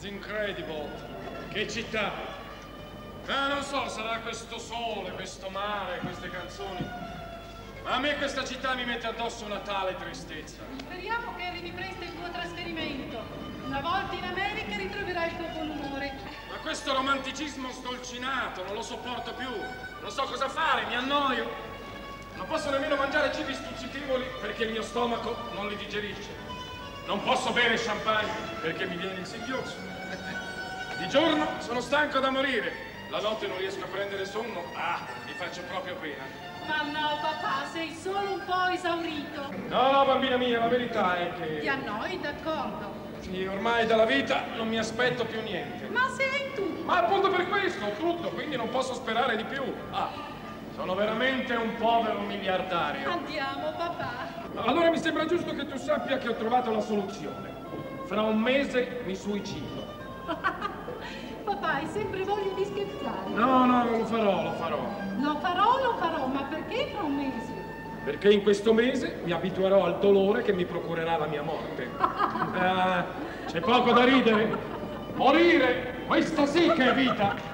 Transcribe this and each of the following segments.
incredible. Che città. Non so, sarà questo sole, questo mare, queste canzoni. Ma a me questa città mi mette addosso una tale tristezza. Speriamo che arrivi presto il tuo trasferimento. Una volta in America ritroverai il tuo buon umore. Ma questo romanticismo stolcinato, non lo sopporto più. Non so cosa fare, mi annoio. Non posso nemmeno mangiare cibi stuzzichevoli perché il mio stomaco non li digerisce. Non posso bere champagne perché mi viene insidioso. Di giorno sono stanco da morire. La notte non riesco a prendere sonno. Mi faccio proprio pena. Ma no, papà, sei solo un po' esaurito. No, bambina mia, la verità è che... Ti annoi, d'accordo. Sì, ormai dalla vita non mi aspetto più niente. Ma sei tu. Ma appunto per questo, ho tutto, quindi non posso sperare di più. Sono veramente un povero miliardario. Andiamo, papà. Allora mi sembra giusto che tu sappia che ho trovato la soluzione. Fra un mese mi suicido. Papà, hai sempre voglia di scherzare. No, lo farò. Lo farò, ma perché fra un mese? Perché in questo mese mi abituerò al dolore che mi procurerà la mia morte. C'è poco da ridere. Morire, questo sì che è vita.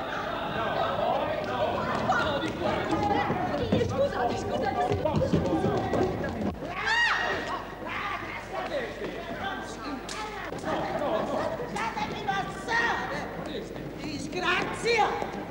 Lasciatemi passare! Disgrazia!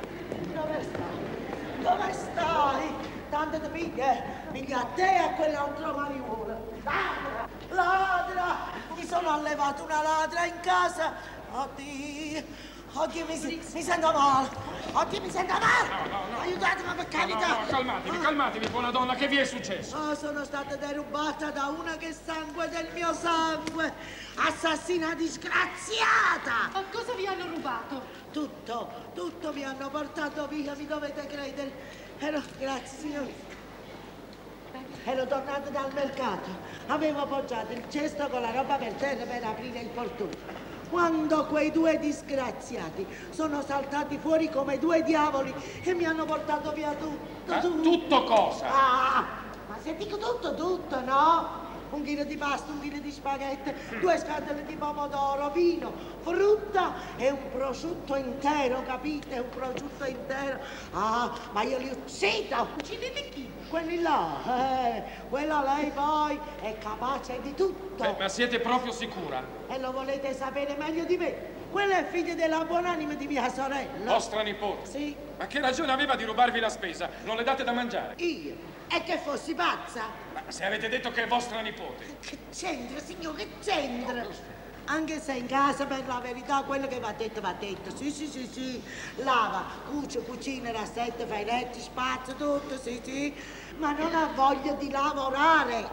Dove stai? Tanto ti piglia a te e a quell'altro mariuolo. Ladra! Mi sono allevato una ladra in casa. Oddio! Oddio, mi sento male! Oddio, mi sento male! No. Aiutatemi, per carità! No, calmatevi, buona donna, che vi è successo? Sono stata derubata da una che sangue del mio sangue! Assassina disgraziata! Ma cosa vi hanno rubato? Tutto mi hanno portato via, mi dovete credere. Grazie, signore. Ero tornato dal mercato. Avevo appoggiato il cesto con la roba per terra per aprire il portone. Quando quei due disgraziati sono saltati fuori come due diavoli e mi hanno portato via tutto. Tutto cosa? Ma se dico tutto, no? Un chilo di pasta, un chilo di spaghetti, 2 scatole di pomodoro, vino, frutta e un prosciutto intero, capite? Un prosciutto intero. Ma io li uccido! Uccidete chi? Quelli là, quella lei poi è capace di tutto. Ma siete proprio sicura? E lo volete sapere meglio di me? Quella è figlia della buonanima di mia sorella. Vostra nipote? Sì. Ma che ragione aveva di rubarvi la spesa? Non le date da mangiare? Io? E che fossi pazza? Ma se avete detto che è vostra nipote? Che c'entra, signor, che c'entra? Anche se in casa, per la verità, quello che va detto, va detto. Sì. Lava, cucina, rassetta, fai letti, spazza, tutto, sì. Ma non ha voglia di lavorare.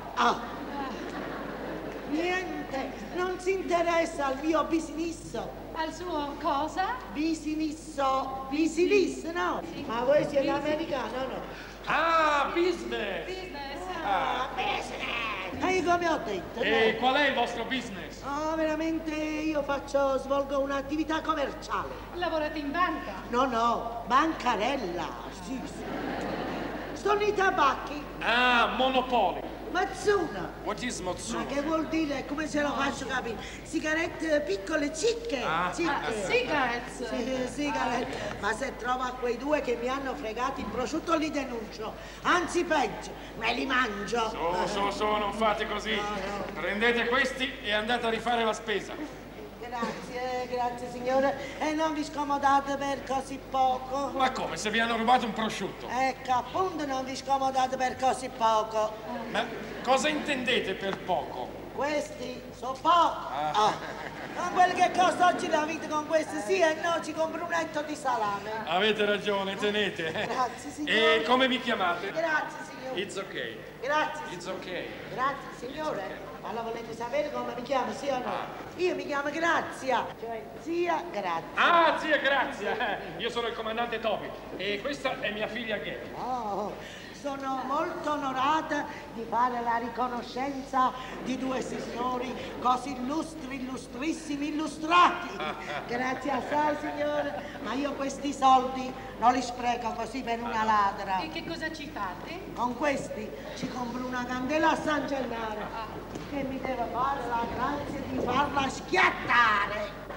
Niente, non si interessa al mio business. Al suo cosa? Business, no? Sì. Ma voi siete americano, no? Business! Business. Business! E come ho detto, E no? qual è il vostro business? Veramente io svolgo un'attività commerciale. Lavorate in banca? No, bancarella. Sì. Sono i tabacchi. Monopoli. Mazzuna. What is Ma Mazzuna? che vuol dire? Come se lo faccio capire? Sigarette piccole, cicche. Cigarettes. Sì, sigarette. Ma se trovo a quei due che mi hanno fregato il prosciutto li denuncio. Anzi peggio, me li mangio. Su, non fate così. No. Prendete questi e andate a rifare la spesa. Grazie signore. E non vi scomodate per così poco. Ma come, se vi hanno rubato un prosciutto? Ecco, appunto non vi scomodate per così poco. Ma cosa intendete per poco? Questi sono poco. Con quello che costa oggi la vita con questi sì e no ci compro un etto di salame. Avete ragione, tenete. Grazie signore. E come vi chiamate? Grazie signore. It's okay. Grazie. It's okay. Grazie signore. Ma lo volete sapere come mi chiamo, sì o no? Io mi chiamo Grazia, cioè zia Grazia. Zia Grazia. Io sono il comandante Toby e questa è mia figlia Gabby. Sono molto onorata di fare la riconoscenza di due signori così illustri, illustrissimi, illustrati. Grazie assai, signore. Ma io questi soldi non li spreco così per una ladra. E che cosa ci fate? Con questi ci compro una candela a San Gennaro che mi deve fare la grazia di farla schiattare.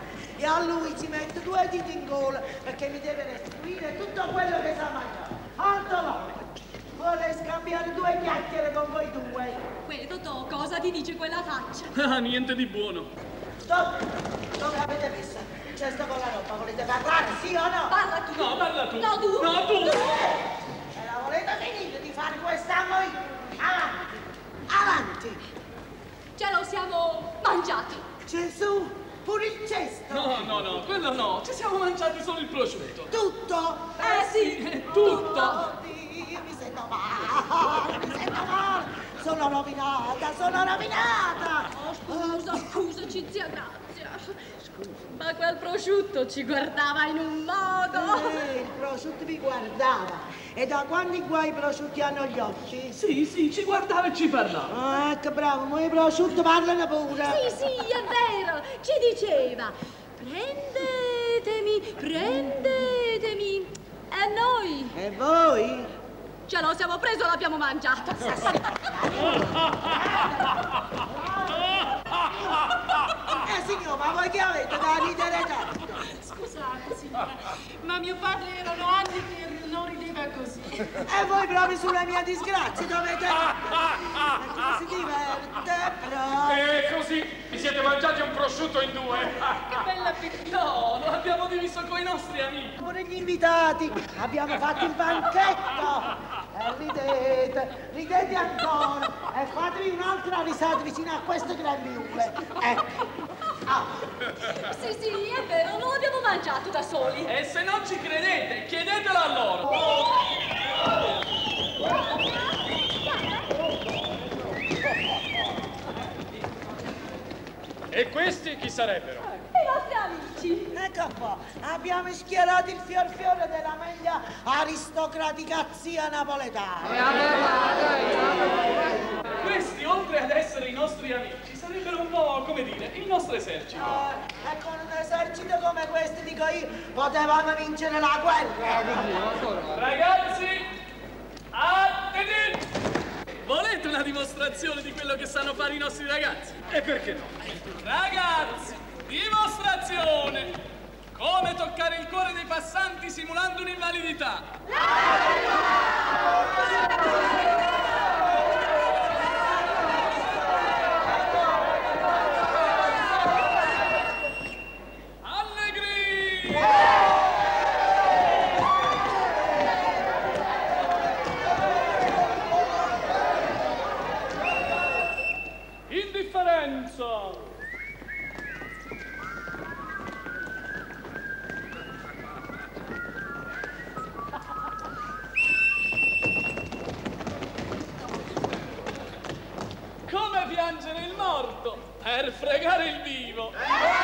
e a lui ci metto 2 dita in gola perché mi deve restituire tutto quello che sa mangiare. Alto là! Vorrei scambiare 2 chiacchiere con voi 2. Quello, Totò, cosa ti dice quella faccia? Ah, niente di buono. Dove avete messo? C'è sto con la roba, volete parlare, sì o no? Parla tu! No, parla tu! No, tu! No, tu! E la volete finire di fare quest'anno? Avanti! Avanti! Ce lo siamo mangiato! Gesù, pure il cesto! No, quello no. Ci siamo mangiati solo il prosciutto. Tutto? Sì, tutto. Oddio, mi sento male, mi sento male! Sono rovinata! Oh, scusaci, zia Grazia. Ma quel prosciutto ci guardava in un modo. Il prosciutto vi guardava. E da quando i guai prosciutti hanno gli occhi? Sì, ci guardava e ci parlava. Ah, che bravo, ma i prosciutti parlano pure. Sì, è vero. Ci diceva, prendetemi. E noi? E voi? Ce lo siamo preso e l'abbiamo mangiato. Signor, ma voi che avete da ridere tanto? Scusate, signora, ma mio padre erano anni che non rideva così. E voi proprio sulle mie disgrazie dovete... Come si diverte, però... E così vi siete mangiati un prosciutto in 2. Che bella piccola. No, lo abbiamo diviso con i nostri amici. Pure gli invitati, abbiamo fatto il banchetto. E ridete ancora. E fatevi un'altra risata vicino a questo grembiule. Ecco. Sì, è vero, non l'abbiamo mangiato da soli. E se non ci credete, chiedetelo a loro. E questi chi sarebbero? I nostri amici. Ecco qua, abbiamo schierato il fiore della meglio aristocratica zia napoletana. Questi, oltre ad essere i nostri amici, sarebbero un po', come dire, il nostro esercito. E con un esercito come questo, dico io, potevamo vincere la guerra. Ragazzi, attenti! Volete una dimostrazione di quello che sanno fare i nostri ragazzi? E perché no? Ragazzi, dimostrazione! Come toccare il cuore dei passanti simulando un'invalidità. Allegri! Indifferenza! Come piangere il morto per fregare il vivo!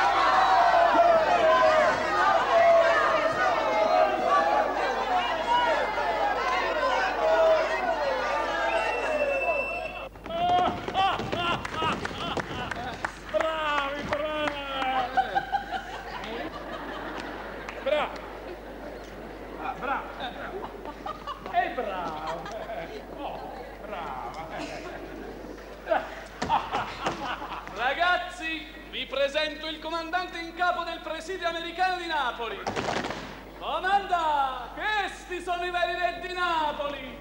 Ragazzi, vi presento il comandante in capo del presidio americano di Napoli. Comanda, questi sono i veri re di Napoli.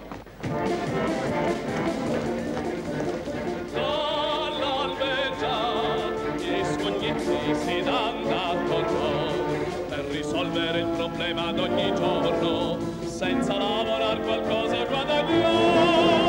Dall'albeggia gli scognetti si danno attorno per risolvere il problema d'ogni giorno, senza lavorare qualcosa guadagnare.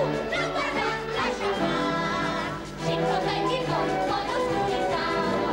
non guarda, lascia far, ci proteggi contro l'oscurità.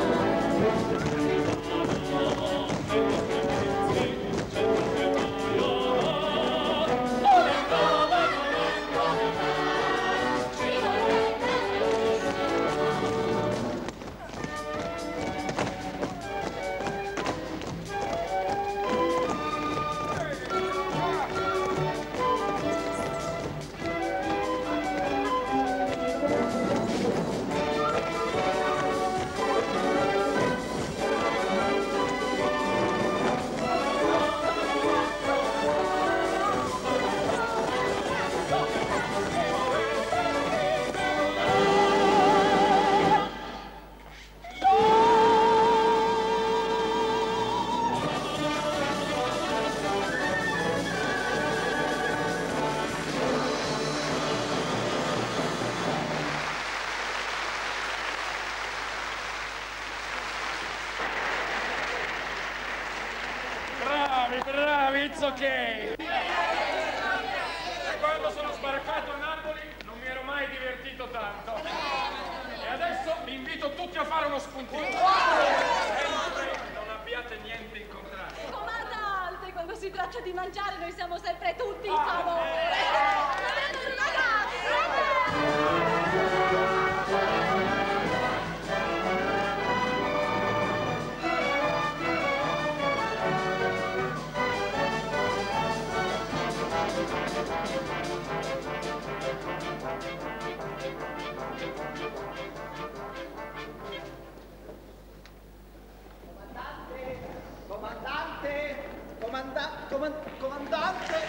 Bravi, it's okay. Da quando sono sbarcato a Napoli non mi ero mai divertito tanto. E adesso vi invito tutti a fare uno spuntino. Sempre non abbiate niente in contrario. Comandante, quando si tratta di mangiare noi siamo sempre tutti in favore. Comandante!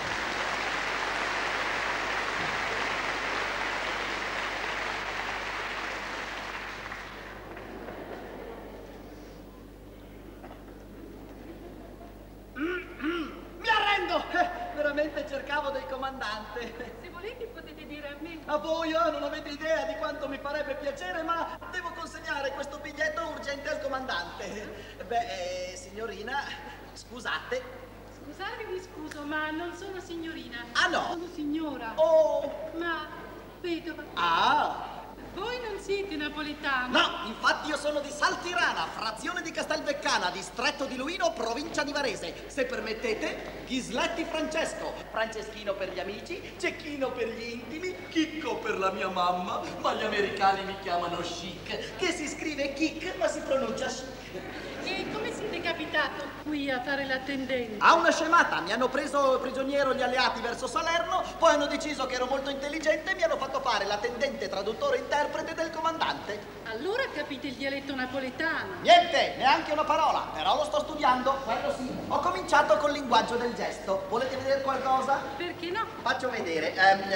Mi arrendo! Veramente cercavo del comandante. Se volete potete dire a me. A voi, non avete idea di quanto mi farebbe piacere, ma devo consegnare questo biglietto urgente al comandante. Beh, signorina, scusate. Scusate, mi scuso, ma non sono signorina. Ah, no? Sono signora. Oh! Ma vedova. Ah! Voi non siete napoletano? No, infatti io sono di Saltirana, frazione di Castelveccana, distretto di Luino, provincia di Varese. Se permettete, Ghisletti Francesco. Franceschino per gli amici, Cecchino per gli intimi, Chicco per la mia mamma, ma gli americani mi chiamano Chic, che si scrive Kick ma si pronuncia Chic. E come siete capitato qui a fare l'attendente? A una scemata, mi hanno preso prigioniero gli alleati verso Salerno, poi hanno deciso che ero molto intelligente e mi hanno fatto fare l'attendente traduttore interprete del comandante. Allora capite il dialetto napoletano? Niente, neanche una parola, però lo sto studiando, quello sì. Ho cominciato col linguaggio del gesto. Volete vedere qualcosa? Perché no? Faccio vedere.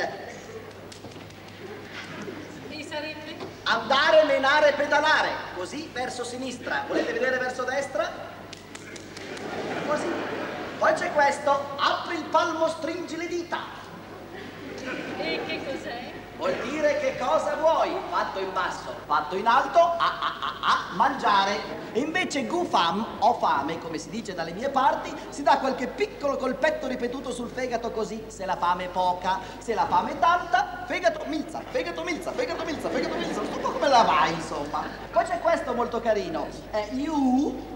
E sarebbe? Andare, menare, pedalare. Così, verso sinistra. Volete vedere verso destra? Così. Poi c'è questo. Apri il palmo, stringi le dita. E che cos'è? Vuol dire che cosa vuoi. Fatto in basso, fatto in alto, mangiare. E invece gufam, ho fame, come si dice dalle mie parti, si dà qualche piccolo colpetto ripetuto sul fegato così. Se la fame è poca, se la fame è tanta, fegato milza, fegato milza, fegato milza, fegato milza. Non so un po' come la vai, insomma. Poi c'è questo molto carino. You.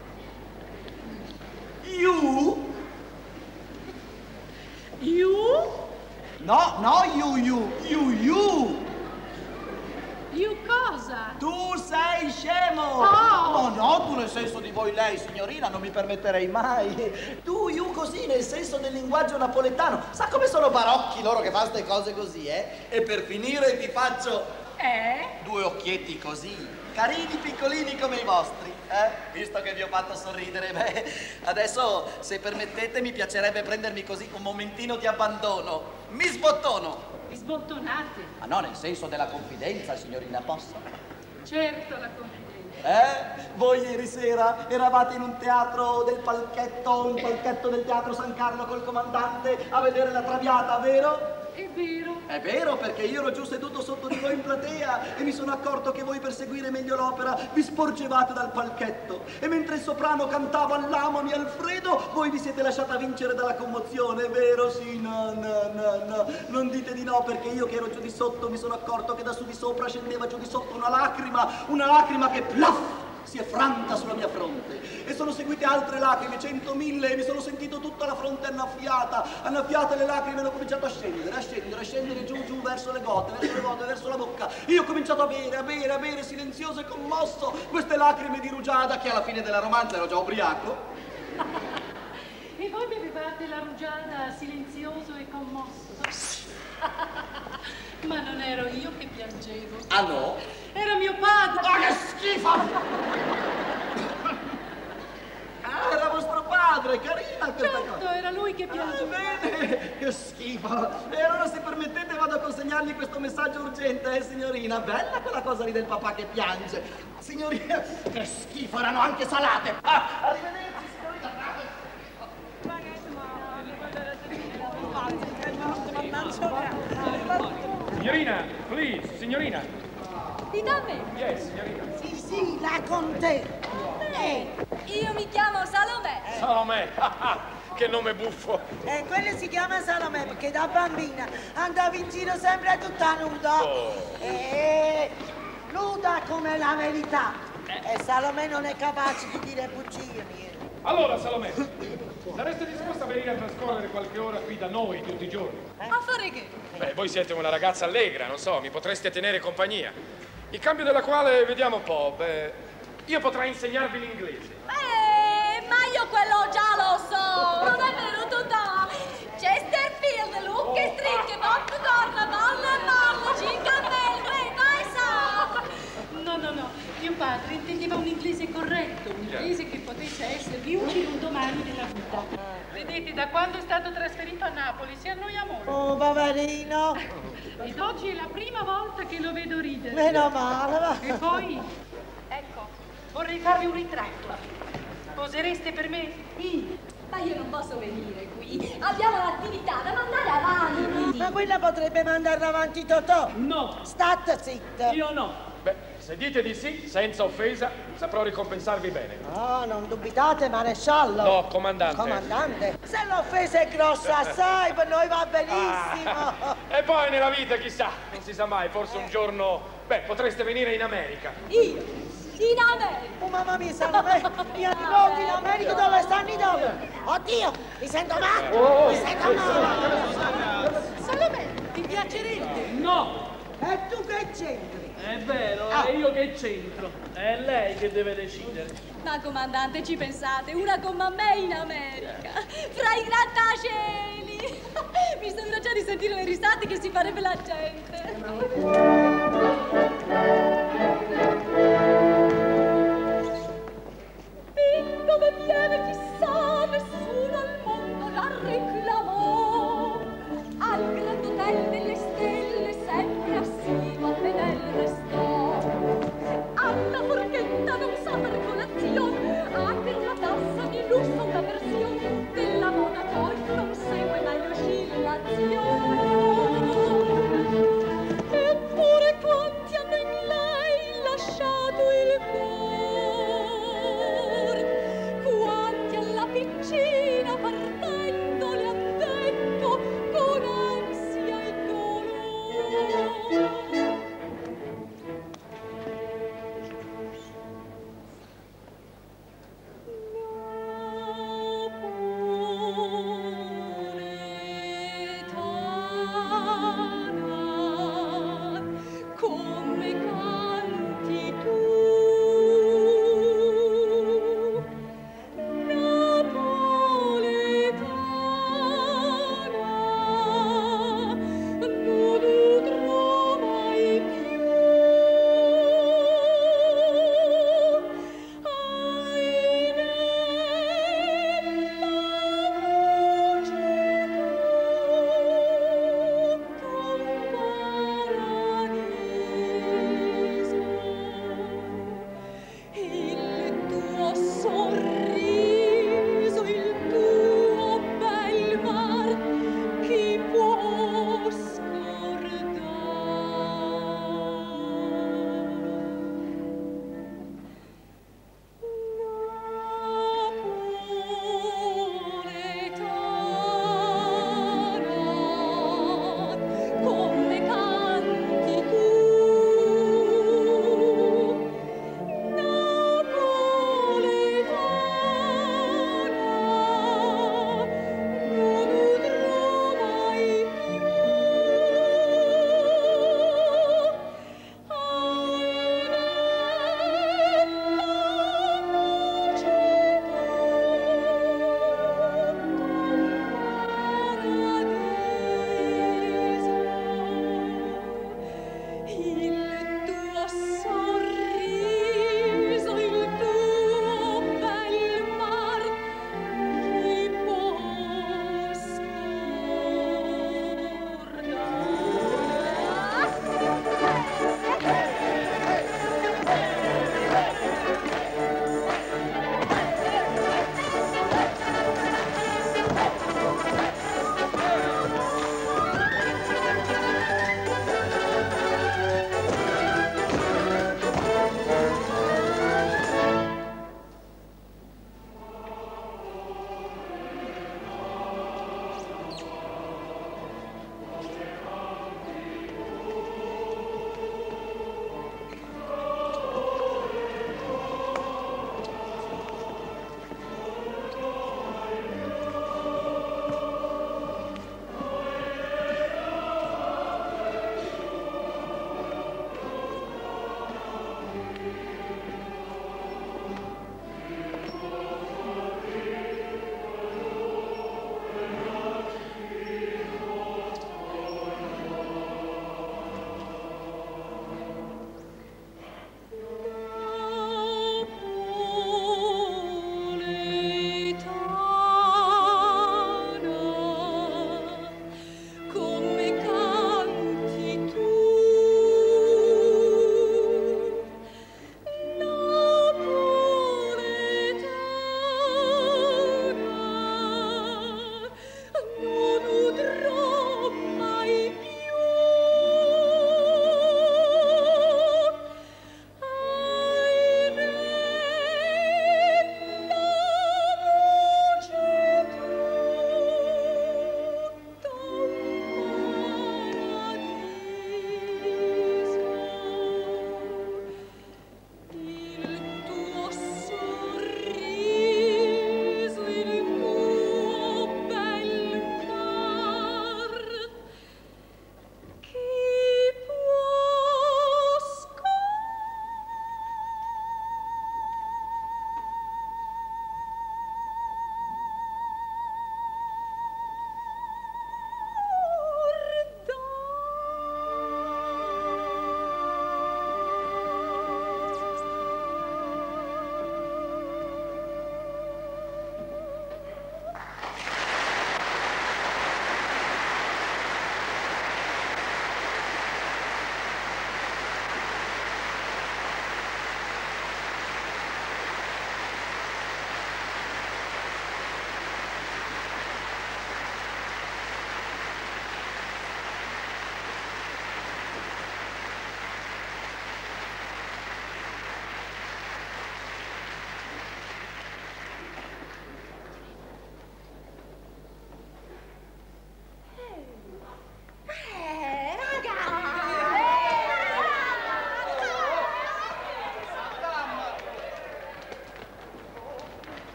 No, you. Io cosa? Tu sei scemo! Oh! No, tu nel senso di voi lei, signorina, non mi permetterei mai. Tu, così, nel senso del linguaggio napoletano. Sa come sono barocchi loro che fanno queste cose così, eh? E per finire ti faccio... due occhietti così, carini piccolini come i vostri, Visto che vi ho fatto sorridere, beh, adesso, se permettete, mi piacerebbe prendermi così un momentino di abbandono. Mi sbottono! Vi sbottonate? Ma no, nel senso della confidenza, signorina, posso? Certo, la confidenza. Voi ieri sera eravate in un teatro del palchetto, del teatro San Carlo col comandante a vedere la Traviata, vero? È vero. È vero, perché io ero giù seduto sotto di voi in platea e mi sono accorto che voi per seguire meglio l'opera vi sporgevate dal palchetto e mentre il soprano cantava all'Amoni Alfredo voi vi siete lasciata vincere dalla commozione, è vero? Sì, no, non dite di no, perché io che ero giù di sotto mi sono accorto che da su di sopra scendeva giù di sotto una lacrima che plaf! Si è franta sulla mia fronte e sono seguite altre lacrime, 100.000 e mi sono sentito tutta la fronte annaffiata e le lacrime hanno cominciato a scendere giù verso le gote, verso la bocca. Io ho cominciato a bere silenzioso e commosso queste lacrime di rugiada che alla fine della romanza ero già ubriaco. E voi bevevate la rugiada silenzioso e commosso? Ma non ero io che piangevo. Ah no? Era mio padre. Ma che schifo! Ah, era vostro padre, carina questa cosa. Certo, era lui che piangeva. Bene, che schifo. E allora se permettete vado a consegnargli questo messaggio urgente, signorina. Bella quella cosa lì del papà che piange. Signorina, che schifo, erano anche salate. Ah, arrivederci, signorina. Signorina, please, signorina. Dite a me. Yes, signorina. Sì, la contessa. Io mi chiamo Salomè. Salomè, che nome buffo. Quella si chiama Salomè perché da bambina andava in giro sempre tutta nuda. Oh. Nuda come la verità. E Salomè non è capace di dire bugie. Allora, Salomè, sareste disposta a venire a trascorrere qualche ora qui da noi tutti i giorni? A fare che? Beh, voi siete una ragazza allegra, non so, mi potreste tenere compagnia. In cambio della quale, vediamo un po', io potrei insegnarvi l'inglese. Ma io quello già lo so. Non è vero, Totò? Chesterfield, Lucche, Stricche, Popcorn, Molle, Cincanello, No. Mio padre intendeva un inglese corretto, un inglese che potesse esservi utile un domani nella vita. Vedete, da quando è stato trasferito a Napoli si annoia molto. Oh, poverino. Ed oggi è la prima volta che lo vedo ridere. Meno male, va. E poi, ecco, vorrei farvi un ritratto. Posereste per me? Ma io non posso venire qui. Abbiamo l'attività da mandare avanti. Ma quella potrebbe mandarla avanti Totò. No, State zitta. io no. Beh, se dite di sì, senza offesa, saprò ricompensarvi bene. No, non dubitate, maresciallo. No, comandante. Comandante. Se l'offesa è grossa assai, per noi va benissimo. E poi nella vita, chissà, non si sa mai, forse un giorno, potreste venire in America. Io? In America? Oh, mamma mia, Salomè, io nipoti in America dove stanno i dove? Oddio, mi sento male, mi sento male. Salomè, ti piacerebbe? No, E tu che c'entri? è vero, è io che c'entro. È lei che deve decidere. Ma comandante, ci pensate? Una come me in America, fra i grattacieli. Mi sembra già di sentire le risate che si farebbe la gente. Dove viene chissà, nessuno al mondo la reclamò. Al Grand Hotel delle Stelle sempre assiduo fedel restò. Alla forchetta non sa per colazione, a per la tassa di lusso una versione della moda poi non segue mai l'oscillazione. Eppure quanti hanno in lei lasciato il quanti alla piccina partendo le han detto con ansia e dolore. Come canti tu. Napoletana, non udrò mai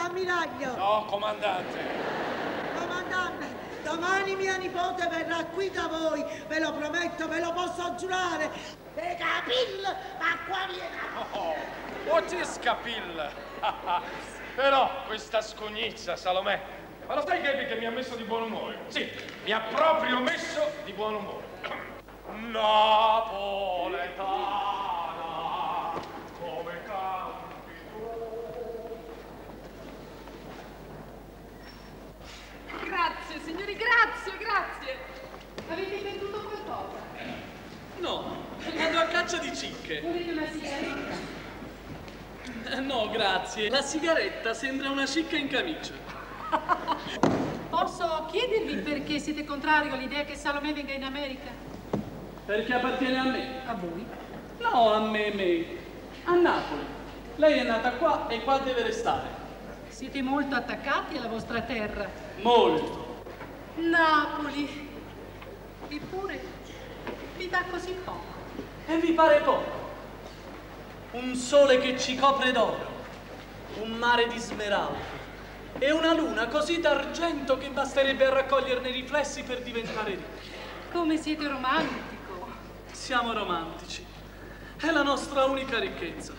ammiraglio. No, comandante. Comandante, domani mia nipote verrà qui da voi, ve lo prometto, ve lo posso giurare. De capil, ma qua viene. Oh, what is capil? Però questa scognizza, Salomè, ma lo sai che mi ha messo di buon umore? Sì, mi ha proprio messo di buon umore. Napoletana, come campi tu. Grazie, signori, grazie, grazie. Avete venduto qualcosa? No, vado a caccia di cicche. Volete una sigaretta? No, grazie. La sigaretta sembra una cicca in camicia. Posso chiedervi perché siete contrari all'idea che Salomè venga in America? Perché appartiene a me. A voi? No, a me. A Napoli. Lei è nata qua e qua deve restare. Siete molto attaccati alla vostra terra. Molto. Napoli. Eppure vi dà così poco. E vi pare poco? Un sole che ci copre d'oro, un mare di smeraldo e una luna così d'argento che basterebbe a raccoglierne i riflessi per diventare ricchi. Come siete romantico. Siamo romantici. È la nostra unica ricchezza.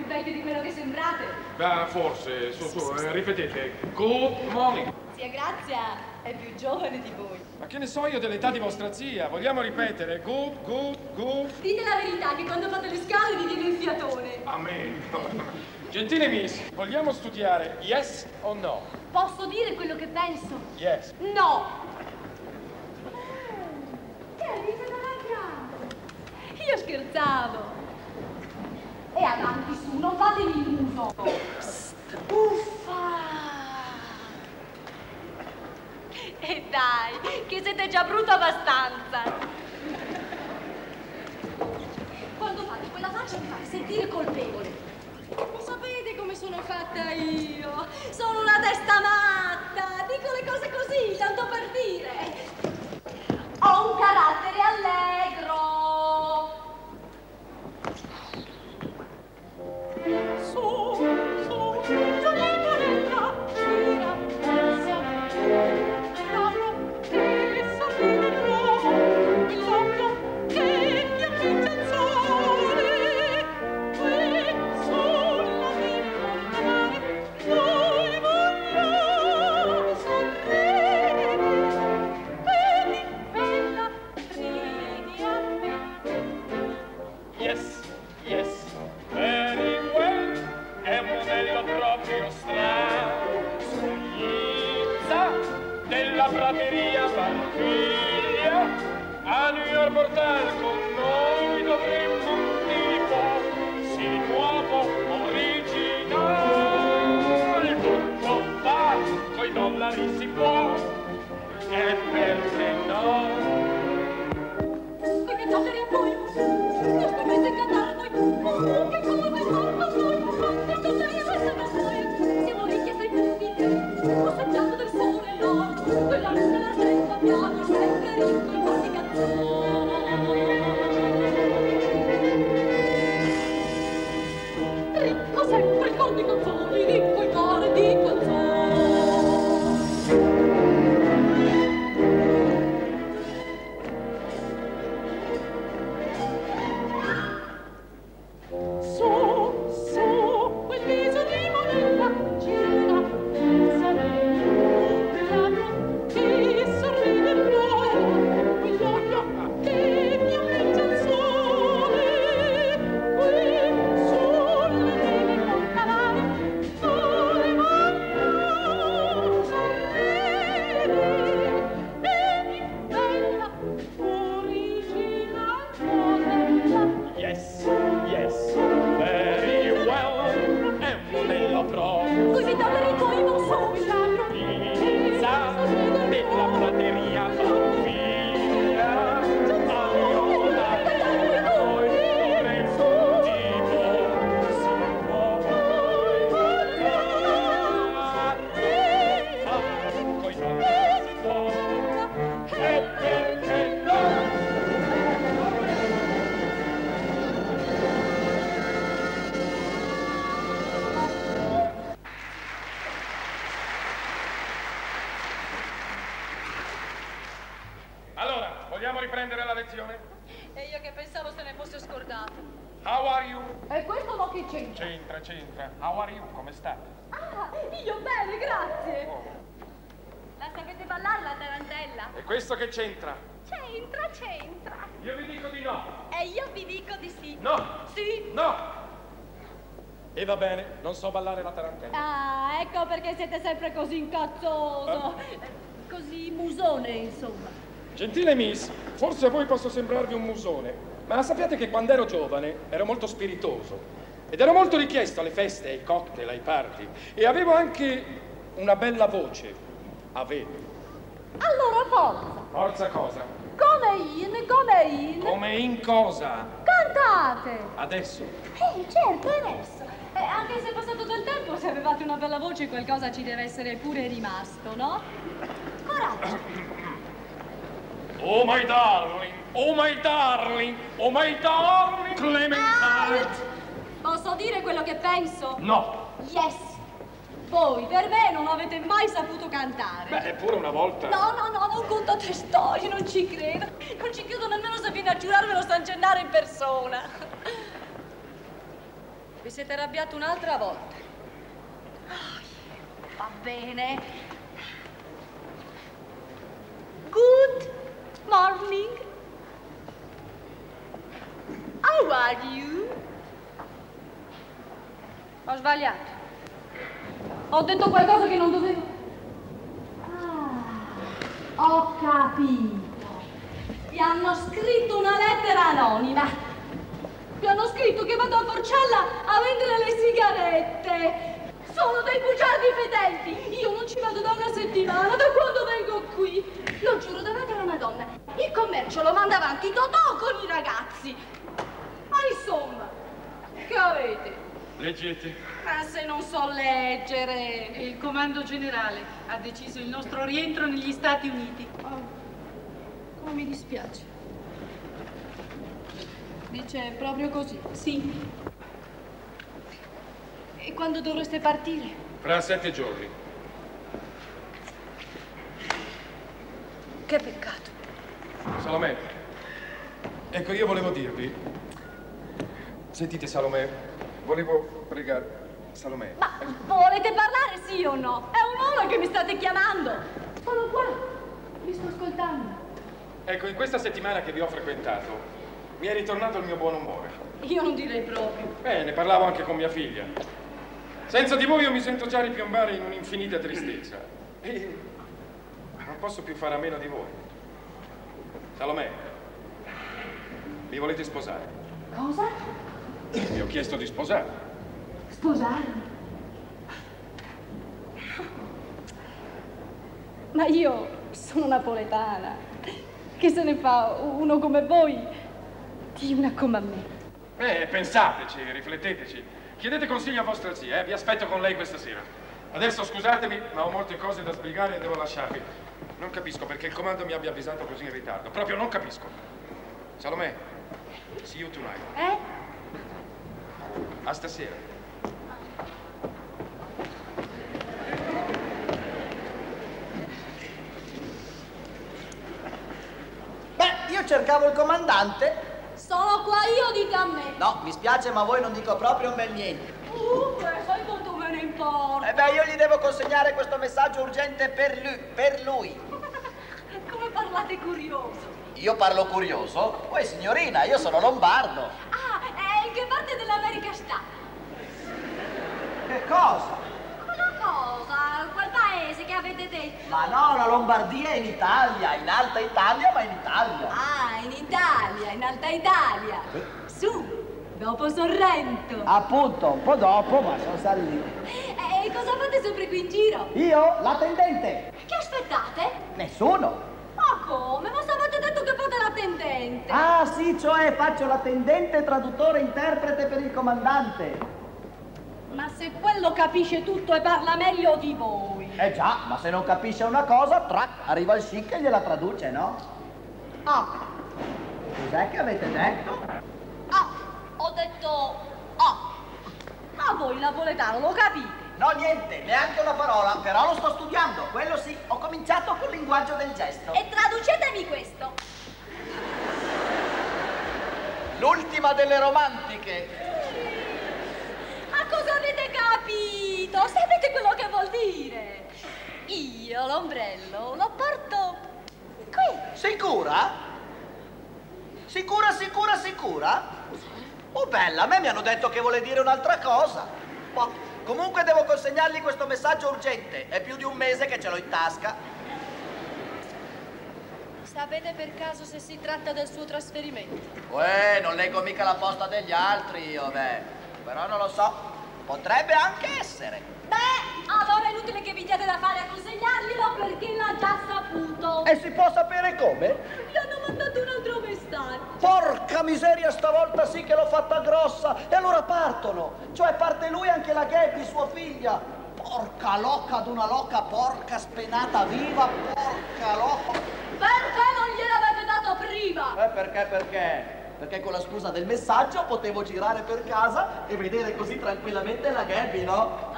vecchio di quello che sembrate. Beh, forse, ripetete. Good morning. Zia Grazia è più giovane di voi. Ma che ne so io dell'età di vostra zia? Vogliamo ripetere? Good. Dite la verità che quando fate le scale vi viene il fiatone. Amen. Gentile Miss, vogliamo studiare yes o no? Posso dire quello che penso? Yes. No! Che dite dalla grande? Io scherzavo. E avanti su, non fatevi il muso. Uffa! E dai, che siete già brutto abbastanza. Quando fate quella faccia mi fate sentire colpevole. Lo sapete come sono fatta io? Sono una testa matta, dico le cose così, tanto per dire. Ho un carattere allegro. Prateria Panfiglia, a New York portare con noi dovremmo un tipo, sì, nuovo, originale, tutto va, coi dollari si può, e perché no? E che dollari voi? Non scommetto in cantare noi, che come torno noi, che dollari adesso da voi, siamo ricchi e sempre figli, passeggiando del sole l'oro. Quella luna l'argento abbiamo sempre ricco in cor di canzoni. Ricco sempre il cor di canzoni, ricco in cuore di canzoni. Su, quel viso di monella gira, che sorride il quell'occhio che mi ammette il sole, qui sulle neve con calare, volevamo sorridere, e di bella original modella. Yes, very well, è un modello proprio. Così dollari tuoi non so il ladro. Pizza della prateria Panfiglia, allora noi dovremmo un tipo, si può coi dollari si può, e perché no? Allora, vogliamo riprendere la lezione? E io che pensavo se ne fosse scordato. How are you? E questo no che c'entra? C'entra. How are you? Come state? Ah, io bene, grazie. Oh. La sapete ballare la tarantella? E questo che c'entra? C'entra. Io vi dico di no. E io vi dico di sì. No. Sì. No. E va bene, non so ballare la tarantella. Ah, ecco perché siete sempre così incazzoso. Così musone, insomma. Gentile Miss, forse a voi posso sembrarvi un musone, ma sappiate che quando ero giovane ero molto spiritoso ed ero molto richiesto alle feste, ai cocktail, ai party e avevo anche una bella voce. Avevo. Allora forza. Forza cosa? Come in. Come in cosa? Cantate. Adesso. Certo, adesso. Anche se è passato del tempo, se avevate una bella voce qualcosa ci deve essere pure rimasto, no? Coraggio. Oh my darling, Clementine. Posso dire quello che penso? No. Yes. Voi per me non avete mai saputo cantare. Beh, eppure una volta. No, non contate storie, non ci credo. Non ci credo nemmeno se viene a giurarmelo San Gennaro in persona. Vi siete arrabbiati un'altra volta. Va bene. Good morning. How are you? Ho sbagliato. Ho detto qualcosa che non dovevo. Ho capito. Vi hanno scritto una lettera anonima. Vi hanno scritto che vado a Porcella a vendere le sigarette. Sono dei bugiardi fedeli. Io non ci vado da una settimana, da quando vengo qui. Lo giuro davanti alla Madonna. Il commercio lo manda avanti Totò con i ragazzi. Ma insomma, che avete? Leggete. Ma se non so leggere. Il comando generale ha deciso il nostro rientro negli Stati Uniti. Oh, come mi dispiace. Dice proprio così? Sì. E quando dovreste partire? Fra 7 giorni. Che peccato. Salomè, ecco, io volevo dirvi... Sentite, Salomè, volevo pregare... Salomè... Ma volete parlare, sì o no? È un'ora che mi state chiamando. Sono qua. Vi sto ascoltando. Ecco, in questa settimana che vi ho frequentato, mi è ritornato il mio buon umore. Io non direi proprio. Ne parlavo anche con mia figlia. Senza di voi io mi sento già ripiombare in un'infinita tristezza. E non posso più fare a meno di voi. Salomè, mi volete sposare? Cosa? Vi ho chiesto di sposare. Sposarmi? Ma io sono napoletana. Che se ne fa uno come voi di una come a me? Pensateci, rifletteteci. Chiedete consiglio a vostra zia, vi aspetto con lei questa sera. Adesso scusatemi, ma ho molte cose da spiegare e devo lasciarvi. Non capisco perché il comando mi abbia avvisato così in ritardo. Proprio non capisco. Salomè, see you tonight. A stasera. Beh, io cercavo il comandante. Sono qua io, dite a me. No, mi spiace, ma a voi non dico proprio un bel niente. Sai quanto me ne importa. Io gli devo consegnare questo messaggio urgente per lui. Come parlate curioso. Io parlo curioso? Poi signorina, io sono lombardo. Ah, in che parte dell'America sta? Che cosa? Quella cosa, quel paese che avete detto. Ma no, la Lombardia è in Italia, in Alta Italia, ma in Italia. Ah, in Italia, in Alta Italia. Su, dopo Sorrento. Appunto, un po' dopo, ma sono salito. E cosa fate sempre qui in giro? Io? L'attendente. Che aspettate? Nessuno. Ma come? Ma se avete detto che fate l'attendente? Ah, sì, cioè faccio l'attendente, traduttore, interprete per il comandante. Ma se quello capisce tutto e parla meglio di voi. Già, ma se non capisce una cosa, trac, arriva il chic e gliela traduce, no? Cos'è che avete detto? Ho detto Ma voi il napoletano lo capite? No, niente, neanche una parola, però lo sto studiando, quello sì. Ho cominciato col linguaggio del gesto. E traducetemi questo. L'ultima delle romantiche. Ma cosa avete capito? Sapete quello che vuol dire? Io l'ombrello lo porto qui. Sicura? Sicura? Oh, bella, a me mi hanno detto che vuole dire un'altra cosa. Ma comunque devo consegnargli questo messaggio urgente. È più di un mese che ce l'ho in tasca. Sapete per caso se si tratta del suo trasferimento? Non leggo mica la posta degli altri io, Però non lo so. Potrebbe anche essere. Allora è inutile che vi diate da fare a consegnarglielo perché l'ha già saputo. E si può sapere come? Gli hanno mandato un altro messaggio. Porca miseria, stavolta sì che l'ho fatta grossa. E allora partono. Cioè parte lui e anche la Gabby, sua figlia. Porca loca d'una loca, porca spenata viva, porca loca. Perché non gliel'avete dato prima? Perché? Perché con la scusa del messaggio potevo girare per casa e vedere così tranquillamente la Gabby, no?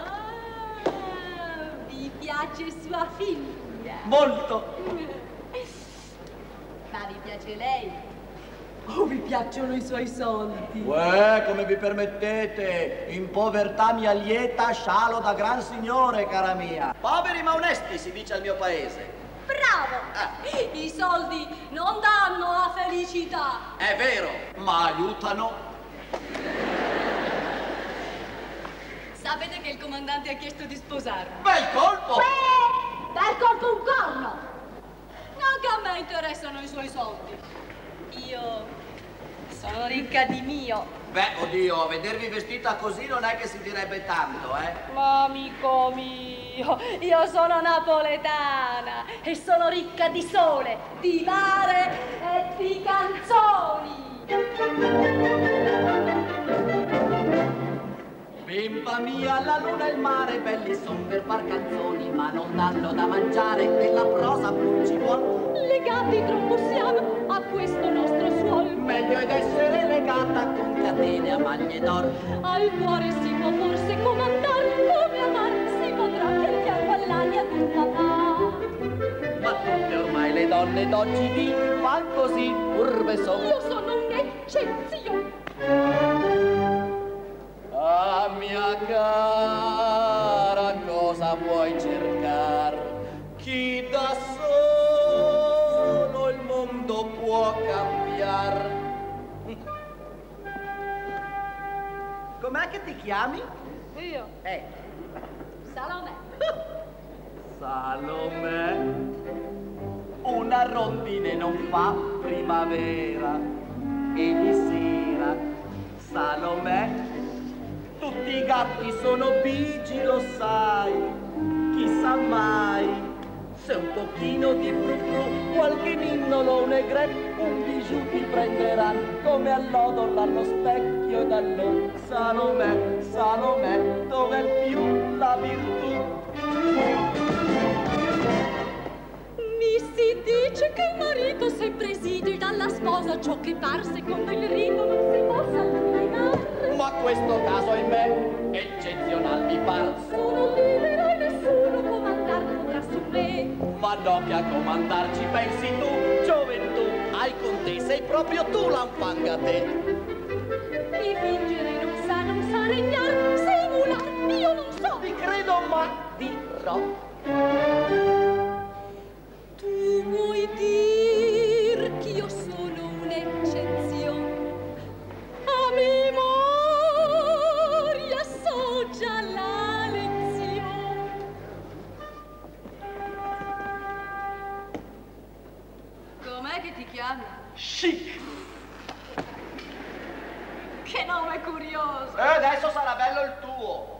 Vi piace sua figlia? Molto. Ma vi piace lei? Oh, mi piacciono i suoi soldi. Uè, come vi permettete? In povertà mia lieta, scialo da gran signore, cara mia. Poveri ma onesti, si dice al mio paese. Bravo! I soldi non danno la felicità. È vero, ma aiutano. Sapete che il comandante ha chiesto di sposarmi? Bel colpo! Bel colpo un corno! Neanche a me interessano i suoi soldi. Io sono ricca di mio. Beh, oddio, vedervi vestita così non è che si direbbe tanto, Ma amico mio, io sono napoletana e sono ricca di sole, di mare e di canzoni. Bimba mia, la luna e il mare belli son per far canzoni, ma non danno da mangiare, nella prosa pur ci vuol. Legati troppo siamo a questo nostro suolo. Meglio ed essere legata con catene a maglie d'or. Al cuore si può forse comandare, come amare si potrà che il fianco all'aria del papà. Ma tutte ormai le donne d'oggi di fan così, curve sono. Io sono un'eccezione. Ah, mia cara, cosa vuoi cercar? Chi da solo il mondo può cambiar? Com'è che ti chiami? Io? Salomè. Salomè. Una rondine non fa primavera e di sera. Salomè. Tutti i gatti sono bigi, lo sai, chissà mai. Se un pochino di frufru, qualche ninnolo, un egret, un bijou ti prenderà, come all'odol allo specchio ed allora. Salomè, Salomè, dov'è più la virtù? Mi si dice che il marito se preside dalla sposa ciò che par secondo il rito non si possa eliminare. Ma questo caso in me eccezional mi par. Sono libero e nessuno comandar potrà su me. Ma no che a comandarci pensi tu, gioventù. Hai con te, sei proprio tu l'anfanga te. Di fingere non sa regnar, simular, io non so. Ti credo ma dirò. Tu vuoi dir che io sono un'eccezione? A memoria so già la lezione. Com'è che ti chiami? Chic. Che nome curioso! Adesso sarà bello il tuo.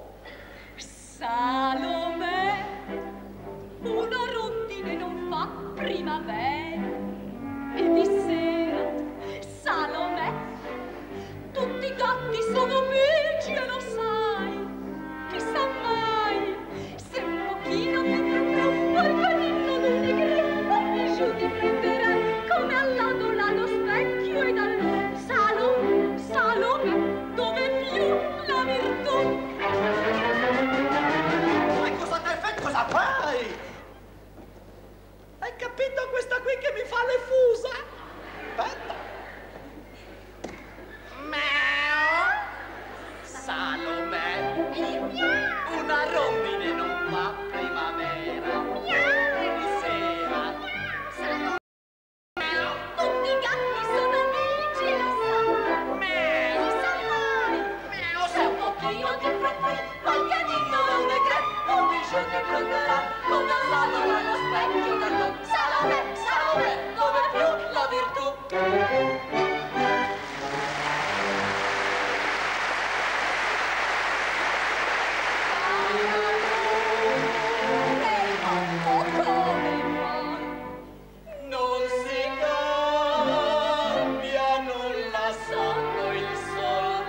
Salomè, una rondine non fa primavera e di sera. Salomè, tutti i gatti sono bigi e lo sai. Chissà mai se un pochino più qualche ninno non è grillo, un bijou ti prenderà come all'adola allo specchio ed allora. Salomè, Salomè, dove più la virtù? Cosa fai? Hai capito questa qui che mi fa le fusa? Aspetta. Salomè. Una rondine non fa primavera e di sera. Tutti i gatti sono amici, lo sai. Chissà mai se un pochino di frufru, qualche ninno non è che un bijou ti prenderà come all'adola allo specchio dallo. Salomè, Salomè, dove più la virtù? Non si cambia nulla sotto il sol.